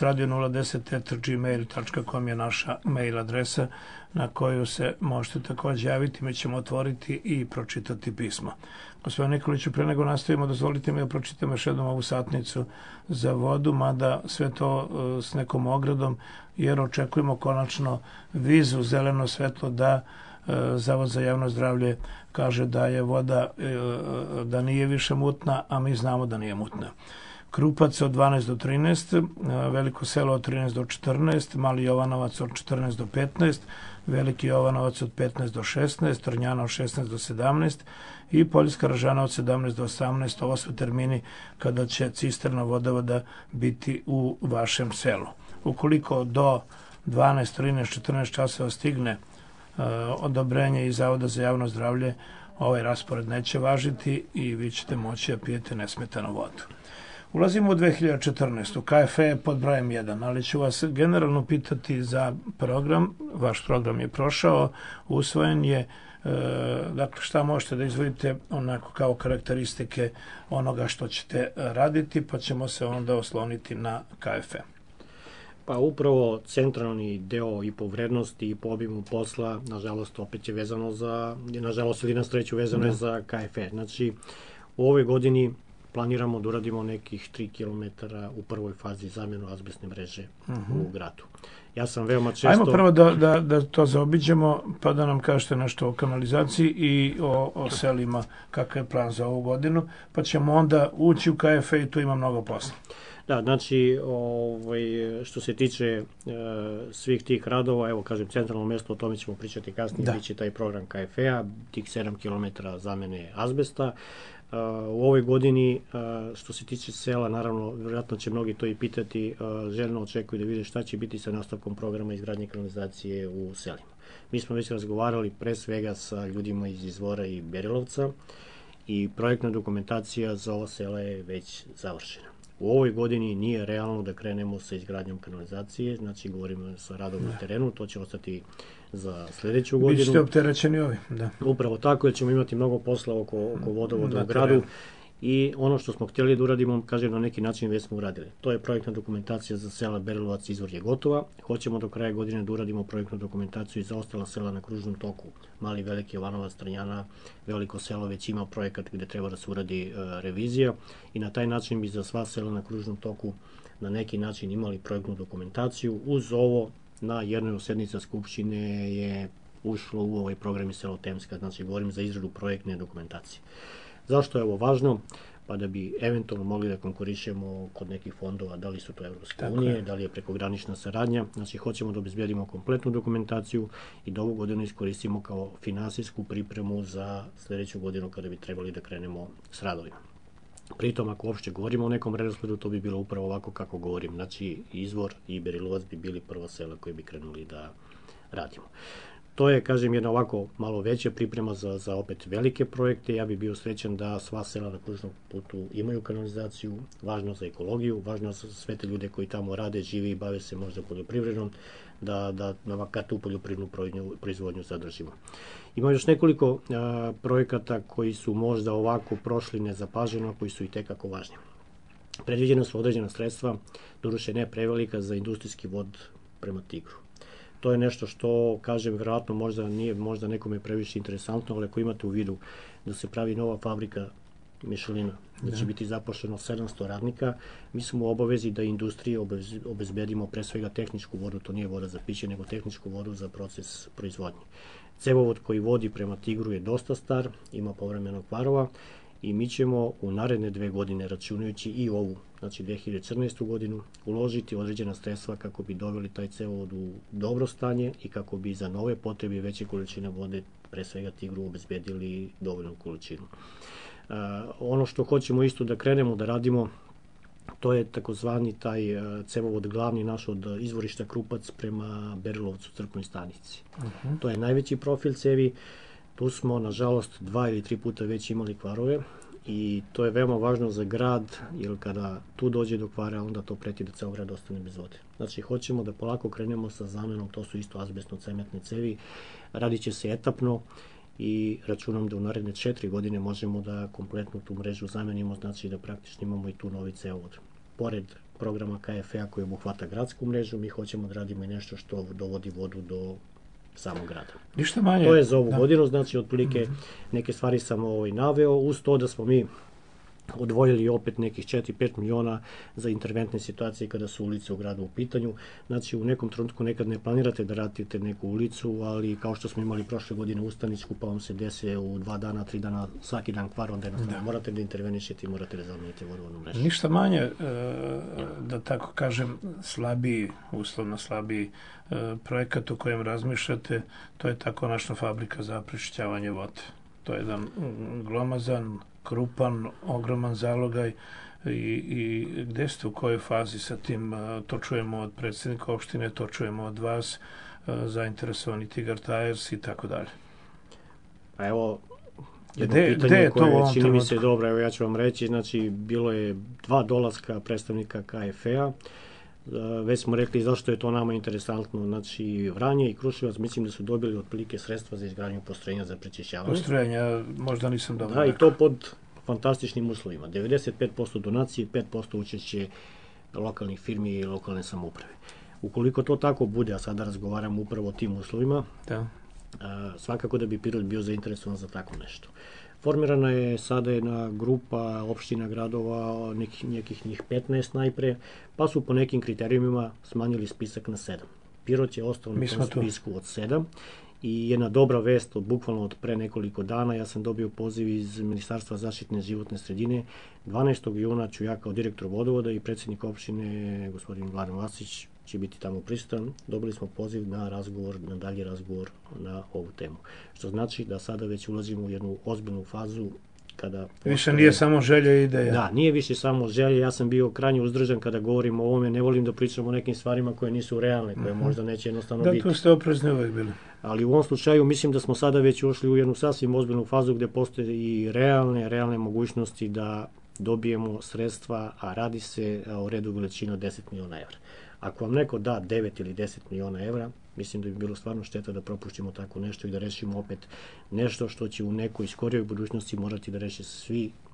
radio010@gmail.com je naša mail adresa na koju se možete takođe javiti. Mi ćemo otvoriti i pročitati pismo. Gospodin Nikoliću, pre nego nastavimo, dozvolite mi da pročitam još jednom ovu satnicu za vodu, mada sve to s nekom ogradom, jer očekujemo konačno vizu, zeleno svetlo da Zavod za javno zdravlje kaže da je voda, da nije više mutna, a mi znamo da nije mutna. Krupac od 12 do 13, Veliko selo od 13 do 14, Mali Jovanovac od 14 do 15, Veliki Jovanovac od 15 do 16, Trnjana od 16 do 17 i Poljska Ražana od 17 do 18. Ovo su termini kada će cisterna vodovoda biti u vašem selu. Ukoliko do 12, 13, 14 časova stigne odobrenje iz Zavoda za javno zdravlje, ovaj raspored neće važiti i vi ćete moći da pijete nesmetano vodu. Ulazimo u 2014. KFE je pod brojem 1, ali ću vas generalno pitati za program. Vaš program je prošao, usvojen je. Dakle, šta možete da izvodite onako kao karakteristike onoga što ćete raditi, pa ćemo se onda osloniti na KFE. Pa upravo centralni deo i po vrednosti i po obimu posla, nažalost, opet je vezano za, nažalost ili na sreću vezano je za KFE. Znači, u ovoj godini planiramo da uradimo nekih 3 km u prvoj fazi zamjenu azbestne mreže u gradu. Ja sam veoma često... Ajmo prvo da to zaobiđemo, pa da nam kažete nešto o kanalizaciji i o selima, kakav je plan za ovu godinu, pa ćemo onda ući u KFE i tu ima mnogo posla. Da, znači, što se tiče svih tih radova, evo kažem, centralno mesto, o tome ćemo pričati kasnije, bit će taj program KFE-a, tih 7 km zamene azbesta. U ovoj godini, što se tiče sela, naravno, vjerojatno će mnogi to i pitati, željno očekuju da vide šta će biti sa nastavkom programa izgradnje kanalizacije u selima. Mi smo već razgovarali pre svega sa ljudima iz Izvora i Berilovca i projektna dokumentacija za ova sela je već završena. U ovoj godini nije realno da krenemo sa izgradnjom kanalizacije, znači govorimo sa radom na terenu, to će ostati za sledeću godinu. Bićete opterećeni ovi, da. Upravo tako, jer ćemo imati mnogo posla oko vodovoda u gradu i ono što smo htjeli da uradimo, kažem, na neki način već smo uradili. To je projektna dokumentacija za sela Berilovac, Izvor je gotova. Hoćemo do kraja godine da uradimo projektnu dokumentaciju i za ostala sela na kružnom toku. Mali, Veliki, Jovanovac, Trnjana, Veliko selo već ima projekat gde treba da se uradi revizija i na taj način bi za sva sela na kružnom toku na neki način imali projektnu dokumentaciju. Uz ovo, na jednoj od sednica Skupštine je ušlo u ovaj program i selo Temska, znači govorim za izradu projektne dokumentacije. Zašto je ovo važno? Pa da bi eventualno mogli da konkurišemo kod nekih fondova, da li su to Evropske unije, da li je prekogranična saradnja, znači hoćemo da obezbedimo kompletnu dokumentaciju i da ovu godinu iskoristimo kao finansijsku pripremu za sledeću godinu kada bi trebali da krenemo s radovima. Pritom, ako uopšte govorimo o nekom redosledu, to bi bilo upravo ovako kako govorim, znači Izvor i Berilovac bi bili prva sela koje bi krenuli da radimo. To je, kažem, jedna ovako malo veća priprema za opet velike projekte. Ja bih bio srećan da sva sela na kružnom putu imaju kanalizaciju, važno za ekologiju, važno za sve te ljude koji tamo rade, žive i bave se možda poljoprivredom, da makar tu poljoprivrednu proizvodnju zadržimo. Ima još nekoliko projekata koji su možda ovako prošli nezapaženo, koji su i tekako važni. Predviđena su određena sredstva, doduše ne prevelika, za industrijski vod prema Tigru. To je nešto što, kažem, verovatno možda nije možda nekome previše interesantno, ali ako imate u vidu da se pravi nova fabrika Mišelina, da će biti zaposleno 700 radnika, mi smo u obavezi da industriji obezbedimo pre svega tehničku vodu, to nije voda za piće, nego tehničku vodu za proces proizvodnje. Cevovod koji vodi prema Tigru je dosta star, ima povremeno kvarova i mi ćemo u naredne 2 godine, računajući i ovu, znači 2014. godinu, uložiti određena sredstva kako bi doveli taj cevovod u dobro stanje i kako bi za nove potrebe veće količine vode, pre svega Tigru, obezbedili dovoljnu količinu. Ono što hoćemo isto da krenemo da radimo, to je takozvani taj cevovod glavni naš od izvorišta Krupac prema Berilovcu, Crkvenoj stanici. To je najveći profil cevi. Tu smo, nažalost, 2 ili 3 puta već imali kvarove i to je veoma važno za grad, jer kada tu dođe do kvara, onda to preti da ceo grad ostane bez vode. Znači, hoćemo da polako krenemo sa zamenom, to su isto azbestno-cementne cevi, radit će se etapno i računam da u naredne 4 godine možemo da kompletnu tu mrežu zamenimo, znači da praktično imamo i tu novi cevovod. Pored programa KFE-a koji obuhvata gradsku mrežu, mi hoćemo da radimo i nešto što dovodi vodu do samog grada. Ništa manje. To je za ovu godinu, znači otprilike neke stvari sam naveo, uz to da smo mi odvojili opet nekih 4-5 miliona za interventne situacije kada su ulice u gradu u pitanju. Znači u nekom trenutku nekad ne planirate da radite neku ulicu, ali kao što smo imali prošle godine Ustaničku, pa vam se dese u 2 dana, 3 dana, svaki dan kvar, onda jednostavno morate da intervenišete i morate da zamenite vodovodnu mrežu. Ništa manje, da tako kažem, slabiji, uslovno slabiji projekat o kojem razmišljate, to je ta konačna fabrika za prečišćavanje vode. To je jedan glomazan, krupan, ogroman zalogaj i gde ste, u kojoj fazi sa tim? To čujemo od predsjednika opštine, to čujemo od vas, zainteresovani Tigar Tires i tako dalje. A evo, jedno pitanje koje čini mi se dobro, evo ja ću vam reći, znači bilo je 2 dolaska predstavnika KFE-a, već smo rekli zašto je to nama interesantno, znači Vranje i Kruševac mislim da su dobili otprilike sredstva za izgradnju postrojenja za prečišćavanje. Postrojenja, možda nisam dobro. Da, i to pod fantastičnim uslovima, 95% donacije, 5% učešće lokalnih firmi i lokalne samouprave. Ukoliko to tako bude, a sada razgovaramo upravo o tim uslovima, svakako da bi Pirot bio zainteresovan za tako nešto. Formirana je sada jedna grupa opština, gradova, nekih njih 15 najpre, pa su po nekim kriterijumima smanjili spisak na 7. Pirot je ostao na tom spisku od 7 i jedna dobra vest, bukvalno od pre nekoliko dana, ja sam dobio poziv iz Ministarstva zaštitne životne sredine. 12. juna ću ja kao direktor vodovoda i predsjednik opštine, gospodin Vladan Vasić, će biti tamo prisutan. Dobili smo poziv na razgovor, na dalji razgovor na ovu temu. Što znači da sada već ulazimo u jednu ozbiljnu fazu kada... Više nije samo želja i ideja. Da, nije više samo želja. Ja sam bio krajnje uzdržan kada govorim o ovome. Ne volim da pričam o nekim stvarima koje nisu realne, koje možda neće jednostavno biti. Da, tu ste oprezni uvek bili. Ali u ovom slučaju mislim da smo sada već ušli u jednu sasvim ozbiljnu fazu gde postoje i realne mogućnosti da dobijemo sredstva, a radi se o redu veličine od 10 miliona evra. Ako vam neko da 9 ili 10 miliona evra, mislim da bi bilo stvarno šteta da propuštimo tako nešto i da rešimo opet nešto što će u nekoj skorijoj budućnosti morati da reše svi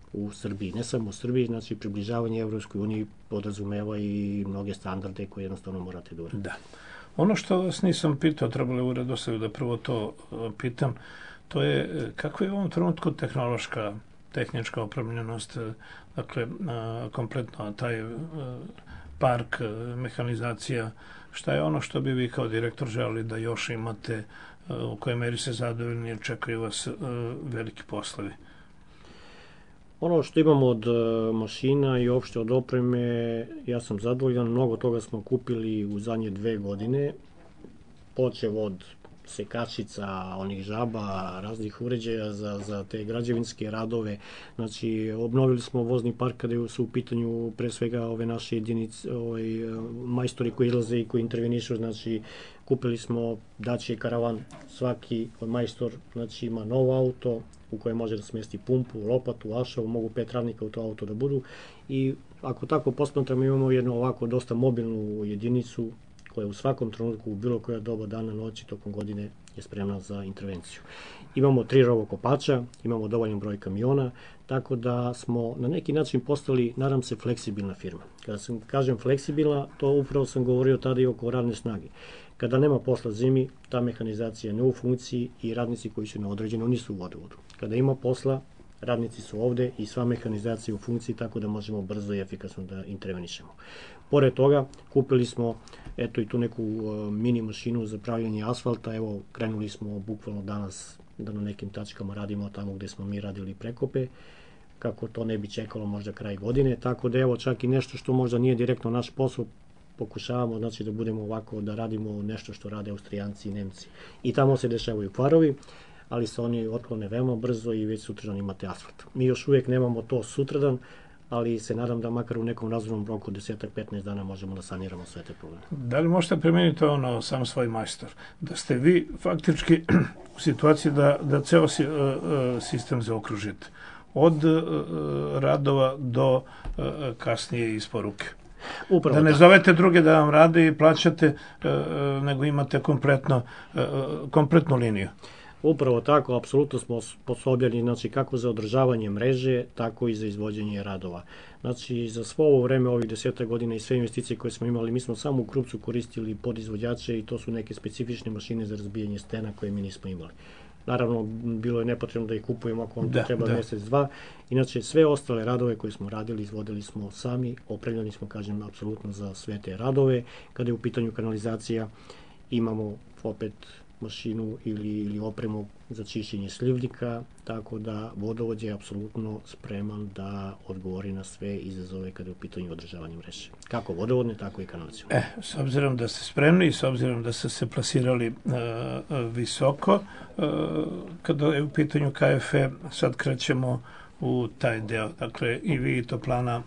u Srbiji. Ne samo u Srbiji, znači približavanje Evropskoj uniji podrazumeva i mnoge standarde koje jednostavno morate da uradite. Da. Ono što vas nisam pitao, trebalo je u redosledu da prvo to pitam, to je kako je u ovom trenutku tehnička opremljenost, dakle, kompletno taj park, mehanizacija, šta je ono što bi vi kao direktor želeli da još imate, u kojoj meri se zadovoljni jer čekaju vas veliki poslovi? Ono što imamo od mašina i opšte od opreme, ja sam zadovoljan, mnogo toga smo kupili u zadnje 2 godine, počev od sekačica, onih žaba, raznih uređaja za te građevinske radove. Znači, obnovili smo vozni park kada su u pitanju pre svega ove naše jedinice, majstori koji izlaze i koji intervenišu, znači kupili smo Dacia karavan, svaki majstor znači, ima novo auto u koje može da smesti pumpu, lopatu, ašavu, mogu 5 radnika u to auto da budu i ako tako posmatramo imamo jednu ovako dosta mobilnu jedinicu koja u svakom trenutku, u bilo koja doba dana, noći, tokom godine je spremna za intervenciju. Imamo 3 rovokopača, imamo dovoljan broj kamiona, tako da smo na neki način postali, nadam se, fleksibilna firma. Kada sam kažem fleksibilna, to upravo sam govorio tada i oko radne snage. Kada nema posla zimi, ta mehanizacija je ne u funkciji i radnici koji su na određeno nisu u vodovodu. Kada ima posla, radnici su ovde i sva mehanizacija u funkciji, tako da možemo brzo i efikasno da intervenišemo. Pored toga, kupili smo eto i tu neku mini mašinu za pravljanje asfalta, evo krenuli smo bukvalno danas da na nekim tačkama radimo tamo gde smo mi radili prekope, kako to ne bi čekalo možda kraj godine, tako da evo čak i nešto što možda nije direktno naš posao, pokušavamo znači da budemo ovako, da radimo nešto što rade Austrijanci i Nemci. I tamo se dešavaju kvarovi, ali se oni otklone veoma brzo i već sutradan imate asfalt. Mi još uvijek nemamo to sutradan, ali se nadam da makar u nekom razumnom roku 10-15 dana možemo da saniramo sve te probleme. Da li možete primeniti ono sam svoj majstor? Da ste vi faktički u situaciji da ceo sistem zaokružite. Od radova do kasnije isporuke. Upravo da ne zovete druge da vam rade i plaćate, nego imate kompletnu liniju. Upravo tako, apsolutno smo sposobljeni znači, kako za održavanje mreže, tako i za izvođenje radova. Znači, za svo ovo vreme, ovih 10 godina i sve investicije koje smo imali, mi smo samo u Krupcu koristili podizvođače i to su neke specifične mašine za razbijanje stena koje mi nismo imali. Naravno, bilo je nepotrebno da ih kupujemo ako vam to treba mesec, dva. Inače, sve ostale radove koje smo radili, izvodili smo sami, opremljeni smo, kažem, apsolutno za sve te radove. Kada je u pitanju kanalizacija, imamo opet mašinu ili opremu za čišćenje slivnika, tako da vodovod je apsolutno spreman da odgovori na sve izazove kada je u pitanju održavanja mreže. Kako vodovodne, tako i kanalizacione. S obzirom da ste spremni i s obzirom da ste se plasirali visoko, kada je u pitanju KFE, sad krećemo u taj deo. Dakle, i vi i Toplana,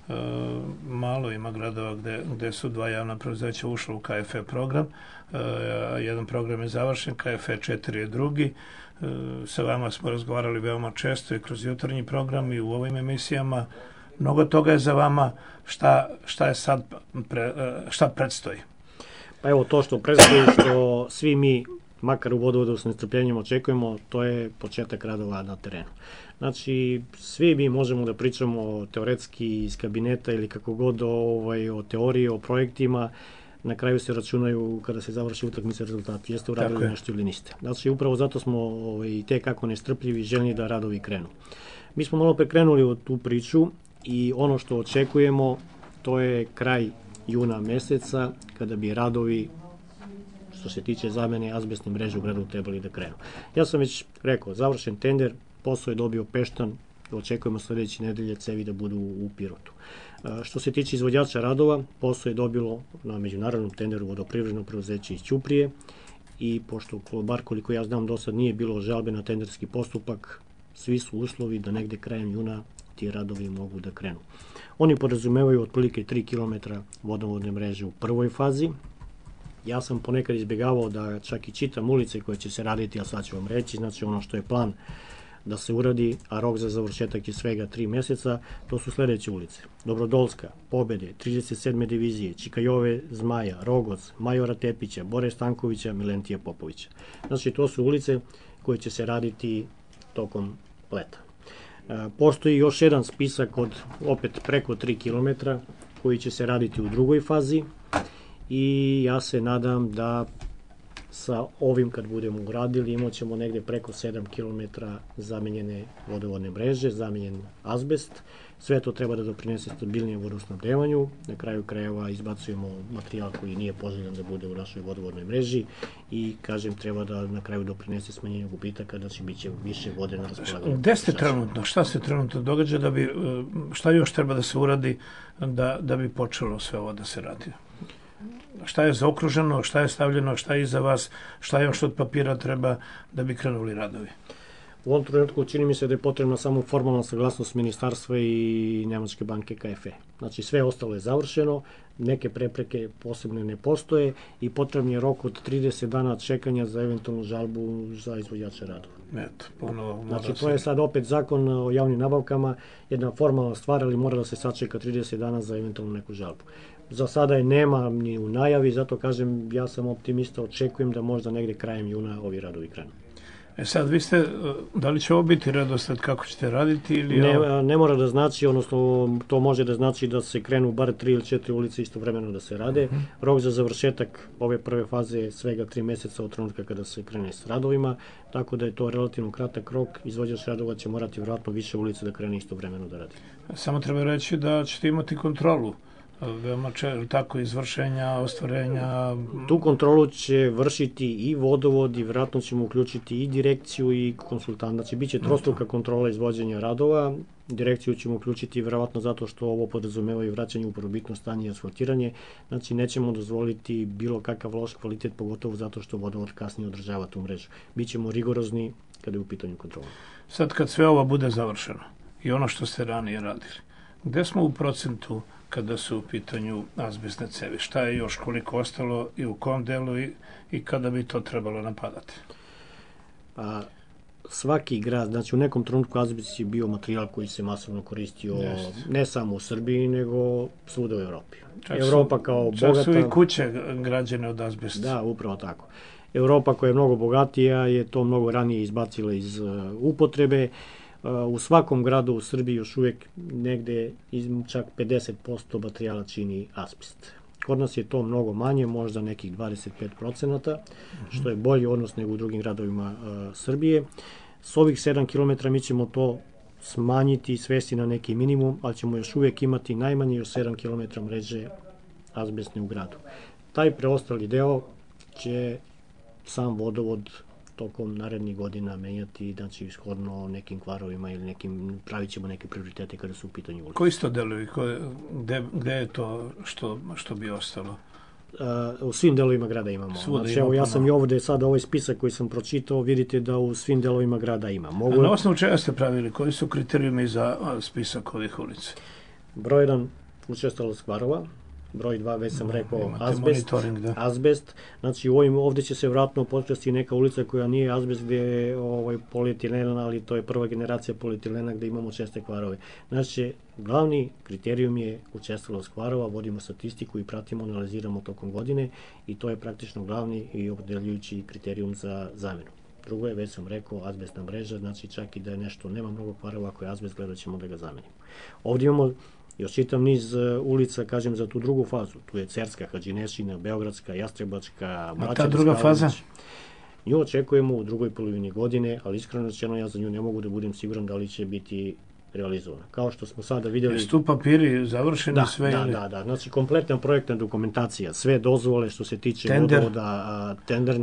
malo ima gradova gde su 2 javna preduzeća ušla u KFE program. Jedan program je završen, KFE 4 je drugi. Sa vama smo razgovarali veoma često i kroz jutarnji program i u ovim emisijama. Mnogo toga je za vama. Šta je sad, šta predstoji? Pa evo to što predstoji, što svi mi, makar u vodovodu s nestrpljenjem očekujemo, to je početak radova na terenu. Znači, svi mi možemo da pričamo teoretski iz kabineta ili kako god o teoriji, o projektima, na kraju se računaju kada se završi utakmica rezultati. Jeste uradili nešto ili niste. Znači, upravo zato smo i te kako nestrpljivi željni da radovi krenu. Mi smo malo prekrenuli u tu priču i ono što očekujemo, to je kraj juna meseca, kada bi radovi što se tiče zamene azbestne mreže u gradu trebali da krenu. Ja sam već rekao, završen tender, posao je dobio Peštan, očekujemo sledeće nedelje cevi da budu u Pirotu. Što se tiče izvođača radova, posao je dobilo na međunarodnom tenderu vodoprivredno preduzeće iz Ćuprije i pošto, bar koliko ja znam, do sad nije bilo žalbe na tenderski postupak, svi su uslovi da negde krajem juna ti radovi mogu da krenu. Oni podrazumevaju otprilike 3 km vodovodne mreže u prvoj fazi. Ja sam ponekad izbjegavao da čak i čitam ulice koje će se raditi, a sad ću vam reći, znači ono što je plan da se uradi, a rok za završetak je svega 3 meseca, to su sledeće ulice. Dobrodolska, Pobede, 37. divizije, Čikajove, Zmaja, Rogoc, Majora Tepića, Bore Stankovića, Milentija Popovića. Znači to su ulice koje će se raditi tokom leta. Postoji još jedan spisak od opet preko 3 km koji će se raditi u drugoj fazi i ja se nadam da sa ovim kad budemo uradili imat ćemo negde preko 7 km zamenjene vodovodne mreže, zamenjen azbest. Sve to treba da doprinese stabilnijem vodosnabdevanju. Na kraju krajeva izbacujemo materijal koji nije poželjan da bude u našoj vodovodnoj mreži i, kažem, treba da na kraju doprinese smanjenju gubitaka, da će biće više vode na raspolaganju. Gde ste trenutno? Šta se trenutno događa šta još treba da se uradi da bi počelo sve ovo da se radi? Šta je zaokruženo, šta je stavljeno, šta je iza vas, šta još od papira treba da bi krenuli radovi? U ovom trenutku čini mi se da je potrebna samo formalna saglasnost ministarstva i Nemačke banke KfW. Znači sve ostalo je završeno, neke prepreke posebne ne postoje i potrebni je rok od 30 dana čekanja za eventualnu žalbu za izvođača radova. Znači to je sad opet zakon o javnim nabavkama, jedna formalna stvar, ali mora da se sačeka 30 dana za eventualnu neku žalbu. Za sada je nema ni u najavi, zato kažem, ja sam optimista, očekujem da možda negde krajem juna ovi radovi krenu. Sad, da li će ovo biti redosled kako ćete raditi ili... Ne mora da znači, odnosno to može da znači da se krenu bar 3 ili 4 ulice istovremeno da se rade. Rok za završetak ove prve faze je svega 3 meseca od trenutka kada se krene s radovima, tako da je to relativno kratak rok. Izvođač radova će morati vjerojatno više ulica da krene istovremeno da radi. Samo treba reći da ćete imati kontrolu veoma tako izvršenja, ostvarenja. Tu kontrolu će vršiti i vodovod i vjerojatno ćemo uključiti i direkciju i konsultant. Znači, bit će trostruka kontrola izvođenja radova. Direkciju ćemo uključiti vjerojatno zato što ovo podrazumeva i vraćanje u prvobitno stanje i asfaltiranje. Znači, nećemo dozvoliti bilo kakav loš kvalitet, pogotovo zato što vodovod kasnije održava tu mrežu. Bićemo rigorozni kada je u pitanju kontrola. Sad kad sve ovo bude završeno i ono što ste ranije radili, gde smo u procentu kada su u pitanju azbestne cevi? Šta je još, koliko ostalo i u kom delu i kada bi to trebalo napadati? Svaki grad, znači u nekom trenutku azbest je bio materijal koji se masovno koristio ne samo u Srbiji, nego svuda u Evropi. Evropa kao bogata... Čak su i kuće građene od azbesta. Da, upravo tako. Evropa koja je mnogo bogatija je to mnogo ranije izbacila iz upotrebe. U svakom gradu u Srbiji još uvijek negde čak 50% materijala čini azbest. Kod nas je to mnogo manje, možda nekih 25%, što je bolji odnos nego u drugim gradovima Srbije. S ovih 7 km mi ćemo to smanjiti i svesti na neki minimum, ali ćemo još uvijek imati najmanje još 7 km mreže azbestne u gradu. Taj preostali deo će sam vodovod tokom narednih godina menjati, znači ishodno nekim kvarovima ili pravit ćemo neke prioritete kada su u pitanju ulice. Koji su to delovi? Gde je to što bi ostalo? U svim delovima grada imamo. Znači, evo, ja sam i ovde sad ovaj spisak koji sam pročitao, vidite da u svim delovima grada ima. A na osnovu čega ste pravili? Koji su kriterijumi za spisak ovih ulica? Broj 1, učestalost kvarova. Broj 2, već sam rekao, azbest. Znači, ovde će se vratno potkrasti neka ulica koja nije azbest, gde je polietilen, ali to je prva generacija polietilena gde imamo česte kvarove. Znači, glavni kriterijum je učestalost kvarova, vodimo statistiku i pratimo, analiziramo tokom godine i to je praktično glavni i opredeljujući kriterijum za zamenu. Drugo je, već sam rekao, azbestna mreža, znači čak i da je nešto, nema mnogo kvarova, ako je azbest, gledat ćemo da ga zamenimo. Ovdje imamo još čitav niz ulica, kažem, za tu drugu fazu. Tu je Cerska, Hadžinešina, Beogradska, Jastrebačka, Braćevska. A ta druga faza? Nju očekujemo u drugoj polovini godine, ali iskreno rečeno ja za nju ne mogu da budem siguran da li će biti realizovana. Kao što smo sada vidjeli... Jesu tu papiri završeni sve? Da. Znači, kompletna projektna dokumentacija, sve dozvole što se tiče vodovoda, tender...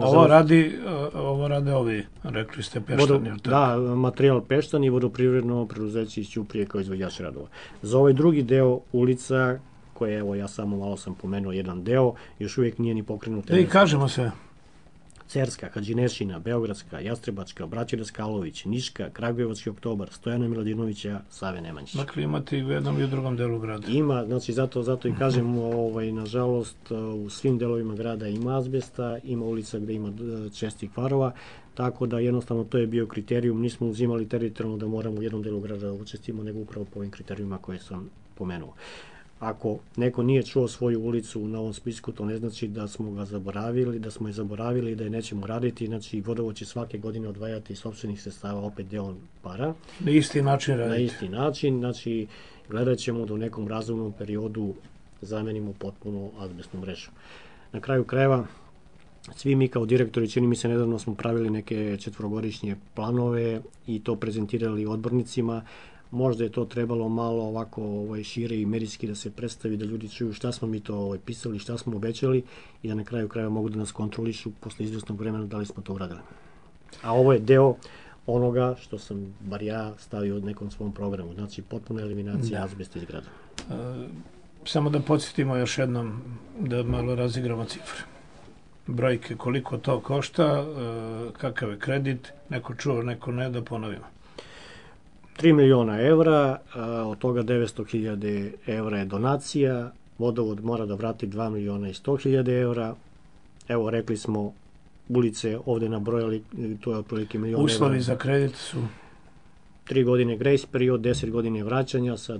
Ovo rade ovi, rekli ste Peštani. Da, materijal Peštan i vodoprivredno preduzeće iz Ćuprije kao izvođač radova. Za ovaj drugi deo ulica, koje, evo, ja samo malo sam pomenuo jedan deo, još uvijek nije ni pokrenut. Da i kažemo sve. Cerska, Hadžinešina, Beogradska, Jastrebačka, Braće Daskalović, Niška, Kragujevački Oktobar, Stojana Miladinovića, Save Nemanjića. Dakle, imate i u jednom i u drugom delu grada. Ima, znači zato i kažem, nažalost, u svim delovima grada ima azbesta, ima ulica gde ima čestih kvarova, tako da jednostavno to je bio kriterijum, nismo uzimali teritorijalno da moramo u jednom delu grada učestimo, nego upravo po ovim kriterijuma koje sam pomenuo. Ako neko nije čuo svoju ulicu na ovom spisku, to ne znači da smo ga zaboravili, da smo je zaboravili i da je nećemo raditi. Znači, vodovod će svake godine odvajati iz sopstvenih sredstava opet deo para. Na isti način raditi. Na isti način, znači, gledat ćemo da u nekom razumnom periodu zamenimo potpuno azbestnu mrežu. Na kraju krajeva, svi mi kao direktori, čini mi se nedavno smo pravili neke četvorogodišnje planove i to prezentirali odbornicima. Možda je to trebalo malo ovako šire i medijski da se predstavi, da ljudi čuju šta smo mi to pisali, šta smo obećali i da na kraju krajeva mogu da nas kontrolišu posle izvesnog vremena da li smo to uradili. A ovo je deo onoga što sam, bar ja, stavio u nekom svom programu. Znači, potpuna eliminacija azbesta iz grada. Samo da podsjetimo još jednom, da malo razigramo cifre. Brojke, koliko to košta, kakav je kredit, neko čuo, neko ne, da ponovimo. 3 miliona evra, od toga 900.000 evra je donacija, vodovod mora da vrati 2 miliona i 100.000 evra. Evo, rekli smo, ulice ovde nabrojali, to je otprilike milion evra. Uslovi za kredit su? 3 godine grace period, 10 godine vraćanja sa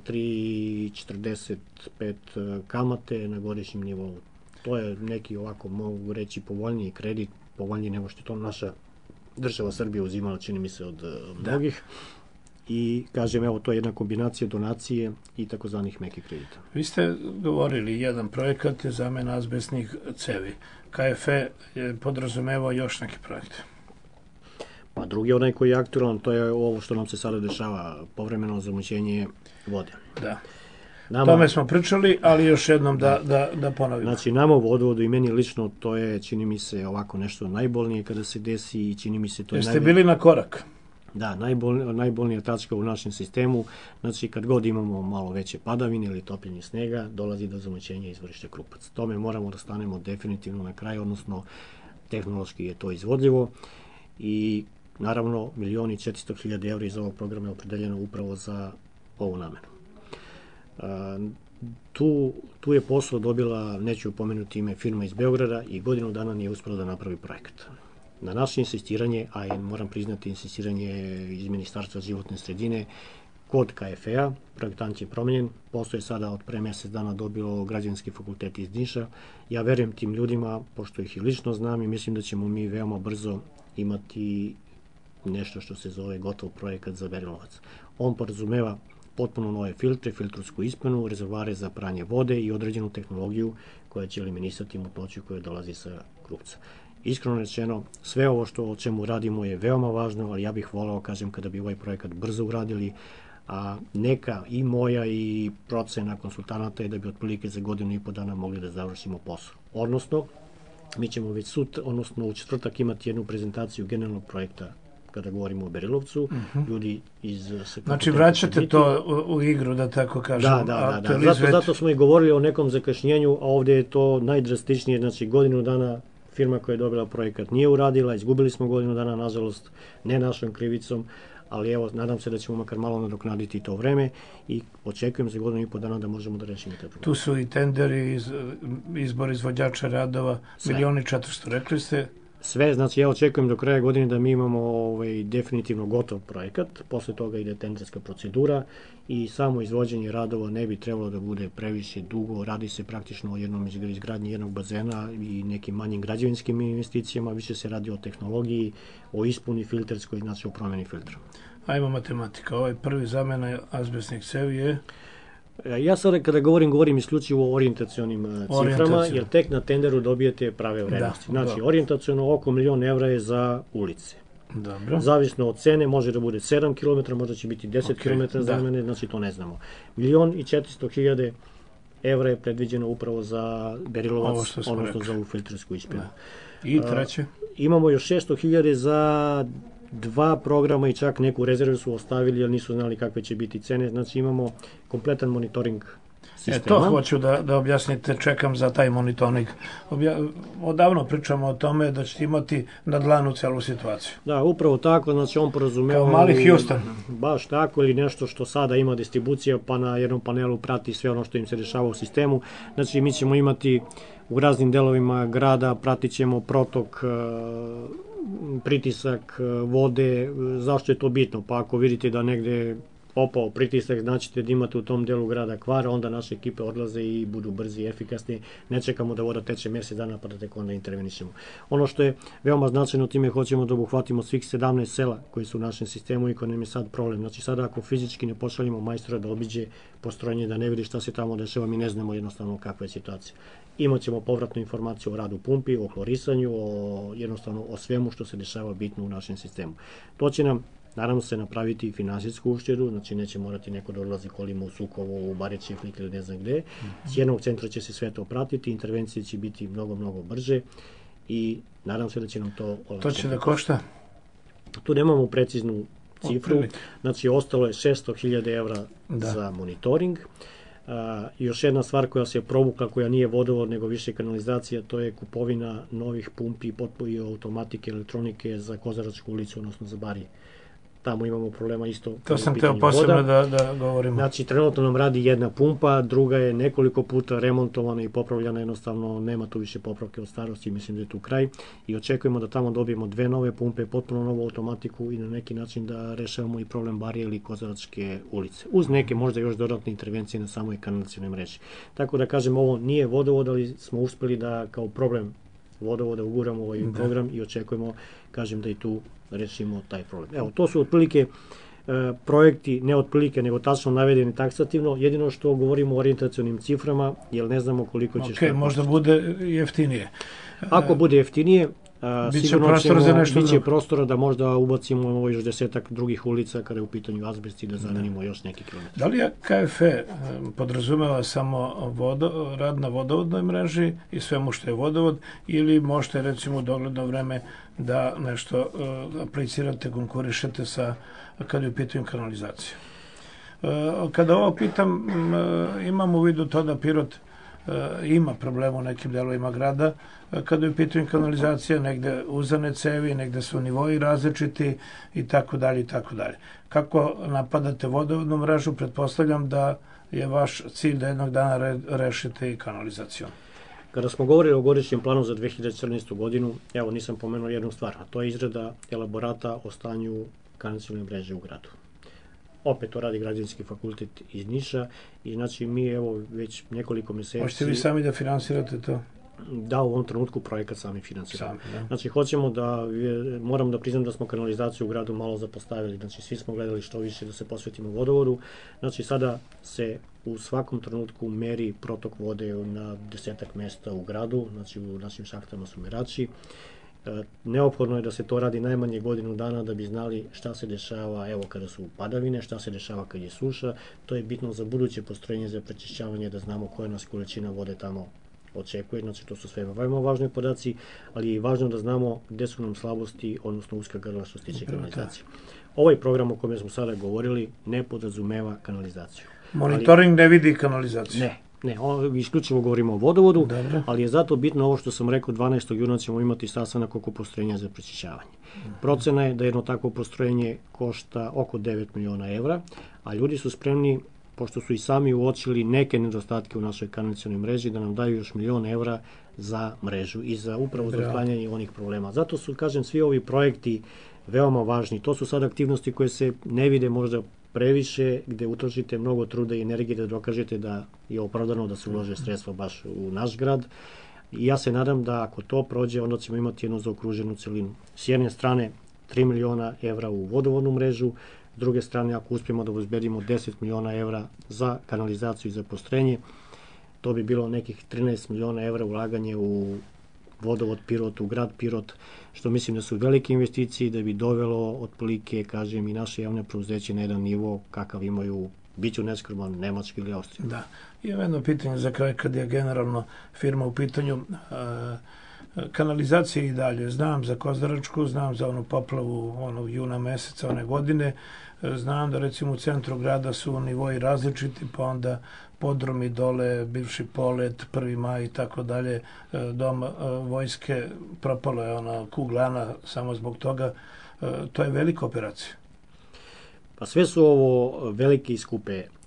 3,45 kamate na godišnjem nivou. To je neki, ovako mogu reći, povoljniji kredit, povoljniji nego što je to naša država Srbija uzimala, čini mi se, od mnogih. I kažem, evo, to je jedna kombinacija donacije i takozvanih mekih kredita. Vi ste govorili, jedan projekat je zamena azbestnih cevi. KFE je podrazumevao još neki projekt. Pa drugi onaj koji je aktualan, to je ovo što nam se sada dešava, povremeno zamućenje vode. Da. Tome smo pričali, ali još jednom da ponovimo. Znači, nama u vodovodu i meni lično to je, čini mi se, ovako nešto najbolnije kada se desi i čini mi se to je Jeste bili na korak? Da, najbolnija tačka u našem sistemu. Znači, kad god imamo malo veće padavine ili topljenje snega, dolazi do zamućenja izvorišta Krupac. Tome moramo da stanemo definitivno na kraj, odnosno tehnološki je to izvodljivo i naravno 1.400.000 evra iz ovog programa je opredeljeno upravo za ovu namenu. Tu je posao dobila, neću pomenuti ime, firma iz Beograda i godinu dana nije uspela da napravi projekat. Na naše insistiranje, a i moram priznati insistiranje iz Ministarstva životne sredine, kod KFE-a, projektant je promenjen, postoje sada od pre mesec dana dobilo Građevinski fakultet iz Niša. Ja verujem tim ljudima, pošto ih i lično znam i mislim da ćemo mi veoma brzo imati nešto što se zove gotov projekat za Berilovac. On podrazumeva potpuno nove filtre, filtrovsku ispenu, rezervoare za pranje vode i određenu tehnologiju koja će eliminisati mutnoću koja dolazi sa Krupca. Iskreno rečeno, sve ovo o čemu radimo je veoma važno, ali ja bih volao, kažem, kada bi ovaj projekat brzo uradili, a neka i moja i procena konsultanata je da bi otprilike za godinu i po dana mogli da završimo posao. Odnosno, mi ćemo već u četvrtak imati jednu prezentaciju generalnog projekta kada govorimo o Berilovcu, ljudi iz... Znači, vraćate to u igru, da tako kažem. Da. Zato smo i govorili o nekom zakašnjenju, a ovde je to najdrastičnije, znači godinu dana firma koja je dobila projekat nije uradila, izgubili smo godinu dana, nažalost, ne našom krivicom, ali evo, nadam se da ćemo makar malo nadoknaditi to vreme i očekujem za godinu i po dana da možemo da rešimo te probleme. Tu su i tenderi, izbor izvođača radova, 1.400.000, rekli ste? Sve, znači ja očekujem do kraja godine da mi imamo definitivno gotov projekat, posle toga ide tenderska procedura i samo izvođenje radova ne bi trebalo da bude previše dugo, radi se praktično o izgradnji jednog bazena i nekim manjim građevinskim investicijama, više se radi o tehnologiji, o ispuni filterskoj, znači o promeni filtra. Ajmo matematika, ovaj prvi zamena azbestnih cevi je? Ja sada kada govorim isključivo o orijentacionim ciframa, jer tek na tenderu dobijete prave vrednosti. Znači, orijentaciono oko 1.000.000 evra je za ulice. Dobro. Zavisno od cene, može da bude 7 km, možda će biti 10 km zamene, znači to ne znamo. 1.400.000 evra je predviđeno upravo za Berilovac, odnosno za ovu filtersku ispenu. I treće? Imamo još 600.000 za 2 programa i čak neku rezervu su ostavili jer nisu znali kakve će biti cene, znači imamo kompletan monitoring sistema. To hoću da objasnite, čekam za taj monitoring. Odavno pričamo o tome da ćete imati na dlanu celu situaciju. Da, upravo tako, znači on porazumeva... Kao mali Houston. Baš tako, ili nešto što sada ima distribucija, pa na jednom panelu prati sve ono što im se dešava u sistemu. Znači mi ćemo imati u raznim delovima grada, pratit ćemo protok, pritisak vode. Zašto je to bitno? Pa ako vidite da negde opao pritisak, znači da imate u tom delu grada kvar, onda naše ekipe odlaze i budu brzi i efikasni. Ne čekamo da voda teče mjesec dana pa da tek onda intervenišemo. Ono što je veoma značajno, time hoćemo da obuhvatimo svih 17 sela koji su u našem sistemu i koji nam je sad problem. Znači sada ako fizički ne pošaljemo majstora da obiđe postrojenje, da ne vidi šta se tamo dešava, mi ne znamo jednostavno kakva je situacija. Imaćemo povratnu informaciju o radu pumpi, o hlorisanju, jednostavno o svemu što se dešava bitno u našem sistemu. To će nam naravno se napraviti finansijsku uštedu, znači neće morati neko da odlazi kolima u Sukovo, u Barići, Flik ili ne znam gde. S jednog centra će se sve to pratiti, intervencije će biti mnogo brže i nadam se da će nam to olakšati. To će da košta? Tu nemamo preciznu cifru, znači ostalo je 600.000 evra za monitoring. Još jedna stvar koja se provukla, koja nije vodovod nego više kanalizacija, to je kupovina novih pumpi i automatike, elektronike za Kozaračku ulicu, odnosno za Barije. Tamo imamo problema isto. To sam teo posebno da govorimo. Znači, trenutno nam radi jedna pumpa, druga je nekoliko puta remontovana i popravljena, jednostavno nema tu više popravke od starosti, mislim da je tu kraj. I očekujemo da tamo dobijemo 2 nove pumpe, potpuno novu automatiku i na neki način da rešavamo i problem Barije ili Kozaračke ulice. Uz neke možda još dodatne intervencije na samoj kanalizacionoj mreži. Tako da kažem, ovo nije vodovod, ali smo uspeli da kao problem vodovoda uguramo ovaj program i očekujemo, kažem, da i tu rešimo taj problem. Evo, to su otprilike projekti, ne otprilike, nego tačno navedeni taksativno. Jedino što govorimo o orijentacionim ciframa, jer ne znamo koliko će šta. Možda bude jeftinije. Ako bude jeftinije, sigurno biće prostora da možda ubacimo ovo još 10-ak drugih ulica kada je u pitanju azbest i da zamenimo još neki kilometar. Da li je KFE podrazumeva samo rad na vodovodnoj mreži i svemu što je vodovod, ili možete recimo u dogledno vreme da nešto aplicirate, konkurišete kada je u pitanju kanalizacije? Kada ovo pitam, imam u vidu to da Pirot ima problema u nekim delovima grada, kada je u pitanju kanalizacija, negde uzane cevi, negde su nivoji različiti i tako dalje i tako dalje. Kako napadate vodovodnu mrežu, pretpostavljam da je vaš cilj da jednog dana rešite i kanalizaciju. Kada smo govorili o godišnjem planu za 2014. godinu, evo nisam pomenuo jednu stvar, a to je izrada elaborata o stanju kanalizacione mreže u gradu. Opet to radi Građevinski fakultet iz Niša i znači mi evo već nekoliko mjeseci... Možete vi sami da finansirate to? Da, u ovom trenutku projekat sami finansiramo. Znači hoćemo moram da priznam da smo kanalizaciju u gradu malo zapostavili, znači svi smo gledali što više da se posvetimo vodovodu, znači sada se u svakom trenutku meri protok vode na 10-ak mesta u gradu, znači u našim šahtama su merači. Neophodno je da se to radi najmanje godinu dana da bi znali šta se dešava, evo kada su padavine, šta se dešava kad je suša. To je bitno za buduće postrojenje za prečišćavanje, da znamo koja nas količina vode tamo očekuje, znači to su sve veoma važni podaci, ali je važno da znamo gde su nam slabosti, odnosno uska grla što se tiče kanalizacije. Ovaj program o kojem smo sada govorili ne podrazumeva kanalizaciju. Monitoring ne vidi kanalizaciju? Ne, isključivo govorimo o vodovodu, ali je zato bitno ovo što sam rekao, 12. juna ćemo imati sastanak oko postrojenja za prečišćavanje. Procena je da jedno takvo postrojenje košta oko 9 miliona evra, a ljudi su spremni, pošto su i sami uočili neke nedostatke u našoj kanalizacionoj mreži, da nam daju još 1 milion evra za mrežu i za upravo za otklanjanje onih problema. Zato su, kažem, svi ovi projekti veoma važni. To su sad aktivnosti koje se ne vide možda previše, gde utrošite mnogo truda i energije da dokažete da je opravdano da se ulože sredstva baš u naš grad. I ja se nadam da ako to prođe, onda ćemo imati jednu zaokruženu celinu. S jedne strane 3 miliona evra u vodovodnu mrežu, s druge strane ako uspijemo da obezbedimo 10 miliona evra za kanalizaciju i za postrojenje, to bi bilo nekih 13 miliona evra ulaganje u vodovod Pirot, u grad Pirot, što mislim da su velike investicije da bi dovelo otprilike, kažem, i naše javne preduzeće na jedan nivo kakav imaju, biću neskroman, Nemačka ili Austrija. Da. Imam jedno pitanje za kraj, kad je generalno firma u pitanju. Kanalizacija i dalje. Znam za Kozaračku, znam za onu poplavu juna meseca one godine. Znam da recimo u centru grada su nivoji različiti, pa onda podromi dole, bivši Polet, 1. maj i tako dalje, dom vojske, propalo je ona kuglana samo zbog toga. To je velika operacija. Pa sve su ovo velike i skupe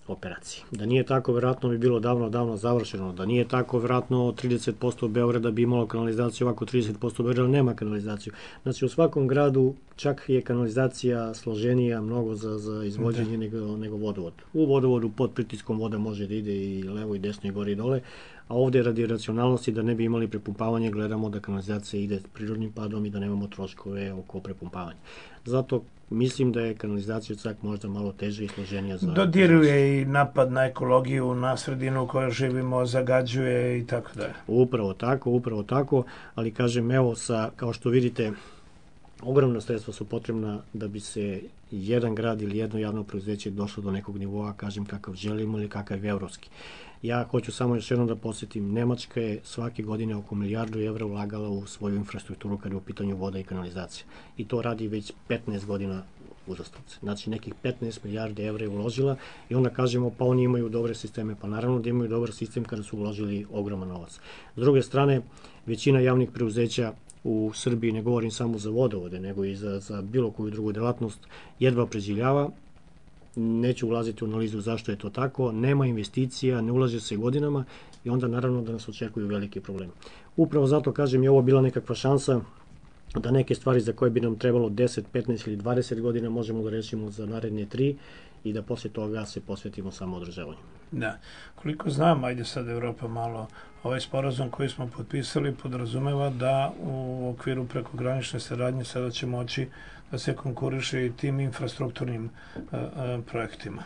operacije. Da nije tako, verovatno bi bilo davno završeno. Da nije tako, verovatno 30% Beograda bi imalo kanalizaciju, ovako 30% Beograda nema kanalizaciju. Znači, u svakom gradu čak je kanalizacija složenija mnogo za izvođenje nego vodovod. U vodovodu pod pritiskom voda može da ide i levo i desno i gore i dole, a ovde radi racionalnosti da ne bi imali prepumpavanje, gledamo da kanalizacija ide prirodnim padom i da nemamo troškove oko prepumpavanja. Zato mislim da je kanalizacija čak možda malo teže i složenija za... Dodiruje i napad na ekologiju, na sredinu u kojoj živimo, zagađuje i tako dalje. Upravo tako, ali kažem, evo, kao što vidite, ogromna sredstva su potrebna da bi se jedan grad ili jedno javno preduzeće došlo do nekog nivoa, kažem, kakav želimo ili kakav je evropski. Ja hoću samo još jednom da podsjetim, Nemačka je svake godine oko €1.000.000 ulagala u svoju infrastrukturu kada je u pitanju voda i kanalizacija. I to radi već 15 godina uzastopce. Znači, nekih 15 milijardi evra je uložila i onda kažemo, pa oni imaju dobre sisteme. Pa naravno da imaju dobar sistem kada su uložili ogroman novac. S druge strane, većina javnih preduzeća u Srbiji, ne govorim samo za vodovode, nego i za bilo koju drugu delatnost, jedva preživljava. Neću ulaziti u analizu zašto je to tako, nema investicija, ne ulaže se godinama i onda naravno da nas očekuju veliki problemi. Upravo zato kažem, je ovo bila nekakva šansa da neke stvari za koje bi nam trebalo 10, 15 ili 20 godina možemo da rešimo za naredne 3 i da posle toga se posvetimo samo održavanju. Da, koliko znam, ajde sad Evropa malo, ovaj sporazum koji smo potpisali podrazumeva da u okviru prekogranične saradnje sada će moći da se konkuriše i tim infrastrukturnim projektima.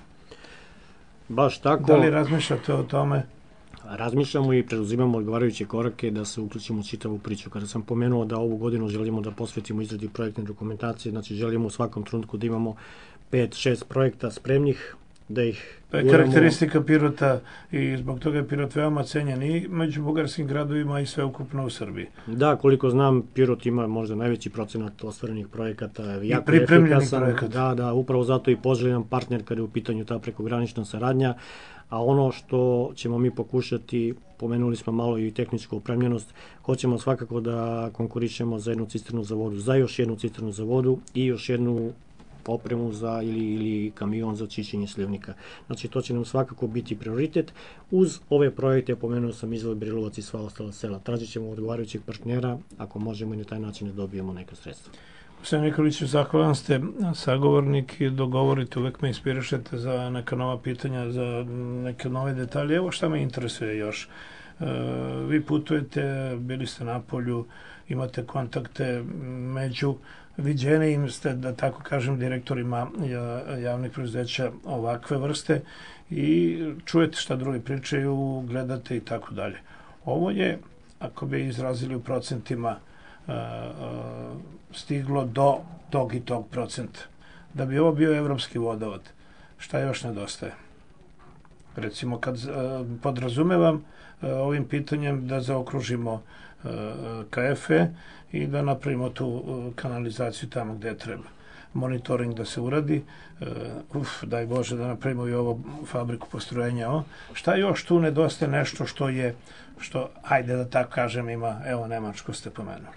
Baš tako. Da li razmišljate o tome? Razmišljamo i preduzimamo odgovarajuće korake da se uključimo u čitavu priču. Kada sam pomenuo da ovu godinu želimo da posvetimo izradi projektne dokumentacije, znači želimo u svakom trenutku da imamo 5-6 projekta spremnih, da ih... To je karakteristika Pirota i zbog toga je Pirot veoma cenjen i među bugarskim gradovima i sveukupno u Srbiji. Da, koliko znam, Pirot ima možda najveći procenat ostvarenih projekata. I pripremljenih projekata. Da, upravo zato i poželjan partner kada je u pitanju ta prekogranična saradnja, a ono što ćemo mi pokušati, pomenuli smo malo i tehničku opremljenost, hoćemo svakako da konkurišemo za jednu cisternu za vodu, za još jednu cisternu za vodu i još jednu opremu ili kamion za čišćenje slivnika. Znači, to će nam svakako biti prioritet. Uz ove projekte, pomenuo sam Izvor Birilovac i sva ostala sela. Tražit ćemo odgovarajućeg partnera, ako možemo i na taj način da dobijemo neka sredstva. Gospodin Nikoliću, zahvalan ste sagovornik i dogovorite, uvek me inspirišete za neka nova pitanja, za neke nove detalje. Evo šta me interesuje još. Vi putujete, bili ste na polju, imate kontakte među viđenijim ste, da tako kažem, direktorima javnih preduzeća ovakve vrste i čujete šta drugi pričaju, gledate i tako dalje. Ovo je, ako bi izrazili u procentima, stiglo do tog i tog procenta. Da bi ovo bio evropski vodovod, šta još nedostaje? Recimo, kad podrazumevam ovim pitanjem da zaokružimo KFE i da napravimo tu kanalizaciju tamo gde treba. Monitoring da se uradi, daj Bože da napravimo i ovo fabriku postrojenja. Šta još tu nedostaje, nešto što, ajde da tako kažem, ima, evo Nemačko ste pomenuli.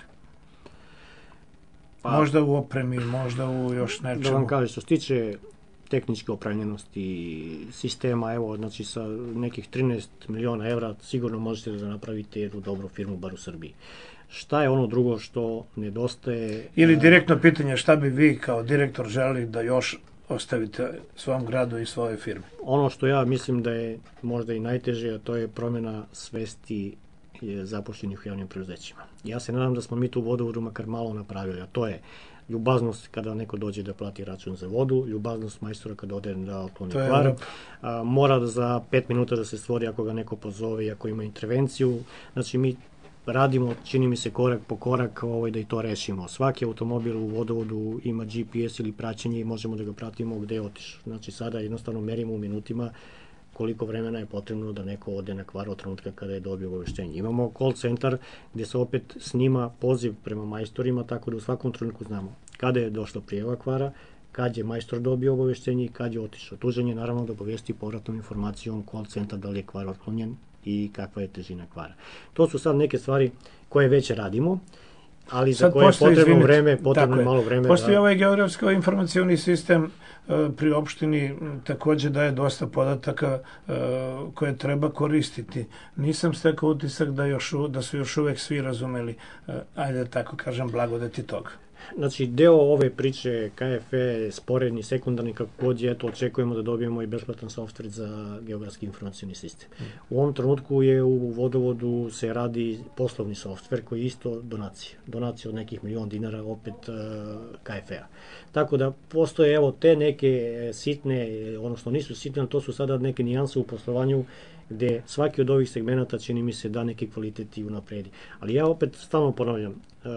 Možda u opremi, možda u još nečemu. Da vam kažem, što se tiče tehničke opremljenosti sistema, evo, znači sa nekih 13 miliona evra sigurno možete da napravite jednu dobru firmu, bar u Srbiji. Šta je ono drugo što nedostaje? Ili direktno pitanje, šta bi vi kao direktor želeli da još ostavite svom gradu i svoje firme? Ono što ja mislim da je možda i najteže, a to je promjena svesti zapošljenih u javnim preduzećima. Ja se nadam da smo mi tu vodovodu makar malo napravili, a to je ljubaznost kada neko dođe da plati račun za vodu, ljubaznost majstora kada ode da otkloni kvar, mora za 5 minuta da se stvori ako ga neko pozove i ako ima intervenciju. Znači mi radimo, čini mi se, korak po korak da i to rešimo. Svaki automobil u vodovodu ima GPS ili praćenje i možemo da ga pratimo gde je otišao. Znači sada jednostavno merimo u minutima koliko vremena je potrebno da neko ode na kvar od trenutka kada je dobio obaveštenje. Imamo call centar gde se opet snima poziv prema majstorima, tako da u svakom trenutku znamo kada je došla prijava kvara, kad je majstor dobio obaveštenje i kad je otišao. Tužan je naravno da obavesti povratnom informacijom call centar da li je kvar otklonjen i kakva je težina kvara. To su sad neke stvari koje već radimo, ali za koje je potrebno vreme, potrebno je malo vreme. Postoji ovaj geografsko informacioni sistem pri opštini, takođe daje dosta podataka koje treba koristiti. Nisam stekao utisak da su još uvek svi razumeli, ajde tako kažem, blagodeti toga. Znači, deo ove priče KFE, sporedni, sekundarni, kako god je, eto, očekujemo da dobijemo i besplatan softver za geografski informacioni sistem. U ovom trenutku je u Vodovodu se radi poslovni softver koji je isto donacija od nekih $1.000.000 opet KFE-a. Tako da postoje evo te neke sitne, odnosno nisu sitne, ali to su sada neke nijanse u poslovanju gde svaki od ovih segmenata čini mi se da neki kvalitet i unapredi. Ali ja opet stalno ponavljam,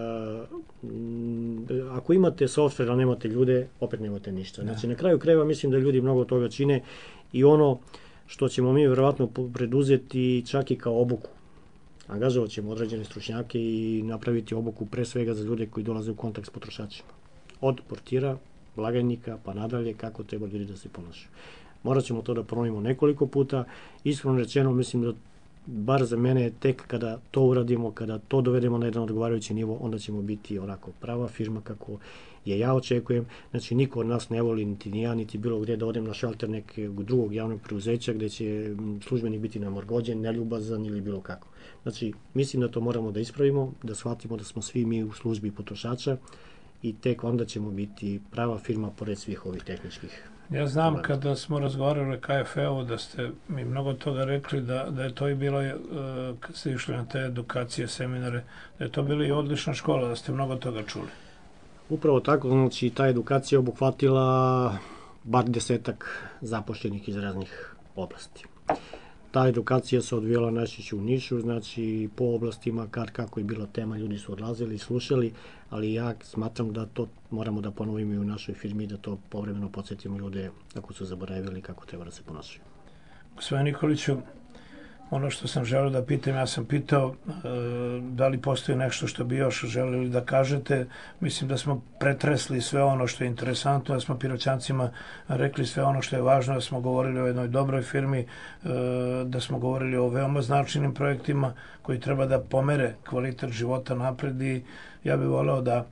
ako imate softver, a nemate ljude, opet nemate ništa. Znači, na kraju krajeva mislim da ljudi mnogo toga čine i ono što ćemo mi verovatno preduzeti čak i kao obuku. Angažovat ćemo određene stručnjake i napraviti obuku pre svega za ljude koji dolaze u kontakt s potrošačima. Od portira, blagajnika, pa nadalje, kako treba ljudi da se ponašaju. Morat ćemo to da ponovimo nekoliko puta. Iskreno rečeno, mislim da bar za mene tek kada to uradimo, kada to dovedemo na jedan odgovarajući nivo, onda ćemo biti onako prava firma kako je ja očekujem. Znači, niko od nas ne voli, niti ni ja, niti bilo gdje da odem na šalter nekog drugog javnog preduzeća gde će službenik biti namorgođen, neljubazan ili bilo kako. Znači, mislim da to moramo da ispravimo, da shvatimo da smo svi mi u službi potrošača i tek onda ćemo biti prava firma pored svih ovih tehničkih. Ja znam kada smo razgovarali o KFE-u da ste mi mnogo toga rekli da je to i bilo, kad ste išli na te edukacije, seminare, da je to bila i odlična škola, da ste mnogo toga čuli. Upravo tako, znači ta edukacija obuhvatila bar 10 zapošljenih iz raznih oblasti. Ta edukacija se odvijala najčešće u Nišu, znači po oblastima kako je bila tema, ljudi su odlazili i slušali, ali ja smatram da to moramo da ponovimo i u našoj firmi, da to povremeno podsjetimo ljude ako su zaboravili kako treba da se ponašaju. Gospodine Nikoliću, ono što sam želeo da pitam, ja sam pitao da li postoji nešto što bi još želeli da kažete. Mislim da smo pretresli sve ono što je interesantno, da smo Piroćancima rekli sve ono što je važno, da smo govorili o jednoj dobroj firmi, da smo govorili o veoma značajnim projektima koji treba da pomere kvalitet života napred i ja bih voleo da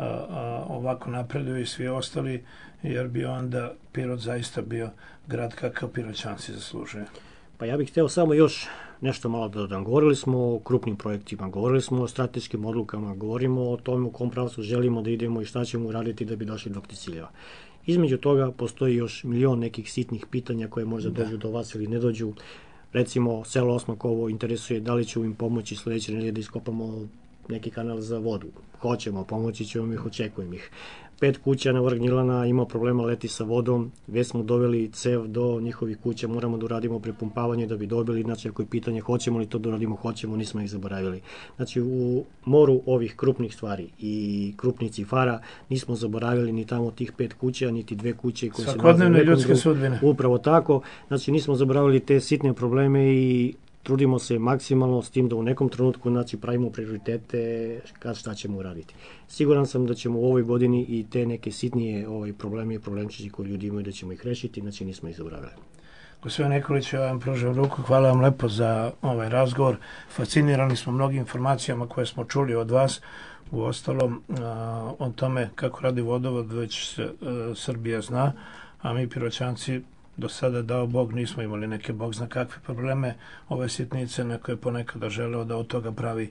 ovako napreduju i svi ostali, jer bi onda Pirot zaista bio grad kakav Piroćanci zaslužuje. Pa ja bih hteo samo još nešto malo da dodam. Govorili smo o krupnim projektima, govorili smo o strateškim odlukama, govorimo o tome u kom pravcu želimo da idemo i šta ćemo uraditi da bi došli do tih ciljeva. Između toga postoji još milion nekih sitnih pitanja koje možda dođu do vas ili ne dođu. Recimo, selo Osmakovo interesuje da li ću im pomoći sledeće nedelje da iskopamo neki kanal za vodu. Hoćemo, pomoći ćemo ih, očekujem ih. 5 kuća na vrh Gnjilana ima problema, leti sa vodom, već smo doveli cev do njihovih kuća, moramo da uradimo prepumpavanje da bi dobili, znači ako je pitanje hoćemo li to da uradimo, hoćemo, nismo ih zaboravili. Znači u moru ovih krupnih stvari i krupnih cifara nismo zaboravili ni tamo tih 5 kuća, niti 2 kuće koje se svakodnevne ljudske sudbine. Upravo tako, znači nismo zaboravili te sitne probleme i trudimo se maksimalno s tim da u nekom trenutku pravimo prioritete šta ćemo uraditi. Siguran sam da ćemo u ovoj godini i te neke sitnije probleme i problemčići koje ljudi imaju da ćemo ih rešiti, znači nismo ih zaboravili. Gospodin Nikolić, ja vam pružam ruku, hvala vam lepo za ovaj razgovor. Fascinirani smo mnogim informacijama koje smo čuli od vas. U ostalom, o tome kako radi vodovod već Srbija zna, a mi Piroćanci do sada, dao Bog, nismo imali neke Bog zna kakve probleme, ove sitnice, neko je ponekada želeo da od toga pravi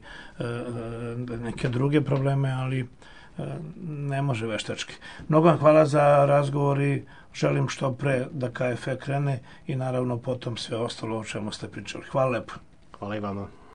neke druge probleme, ali ne može veštački. Mnogo vam hvala za razgovor i želim što pre da KFE krene i naravno potom sve ostalo o čemu ste pričali. Hvala lepo. Hvala i vama.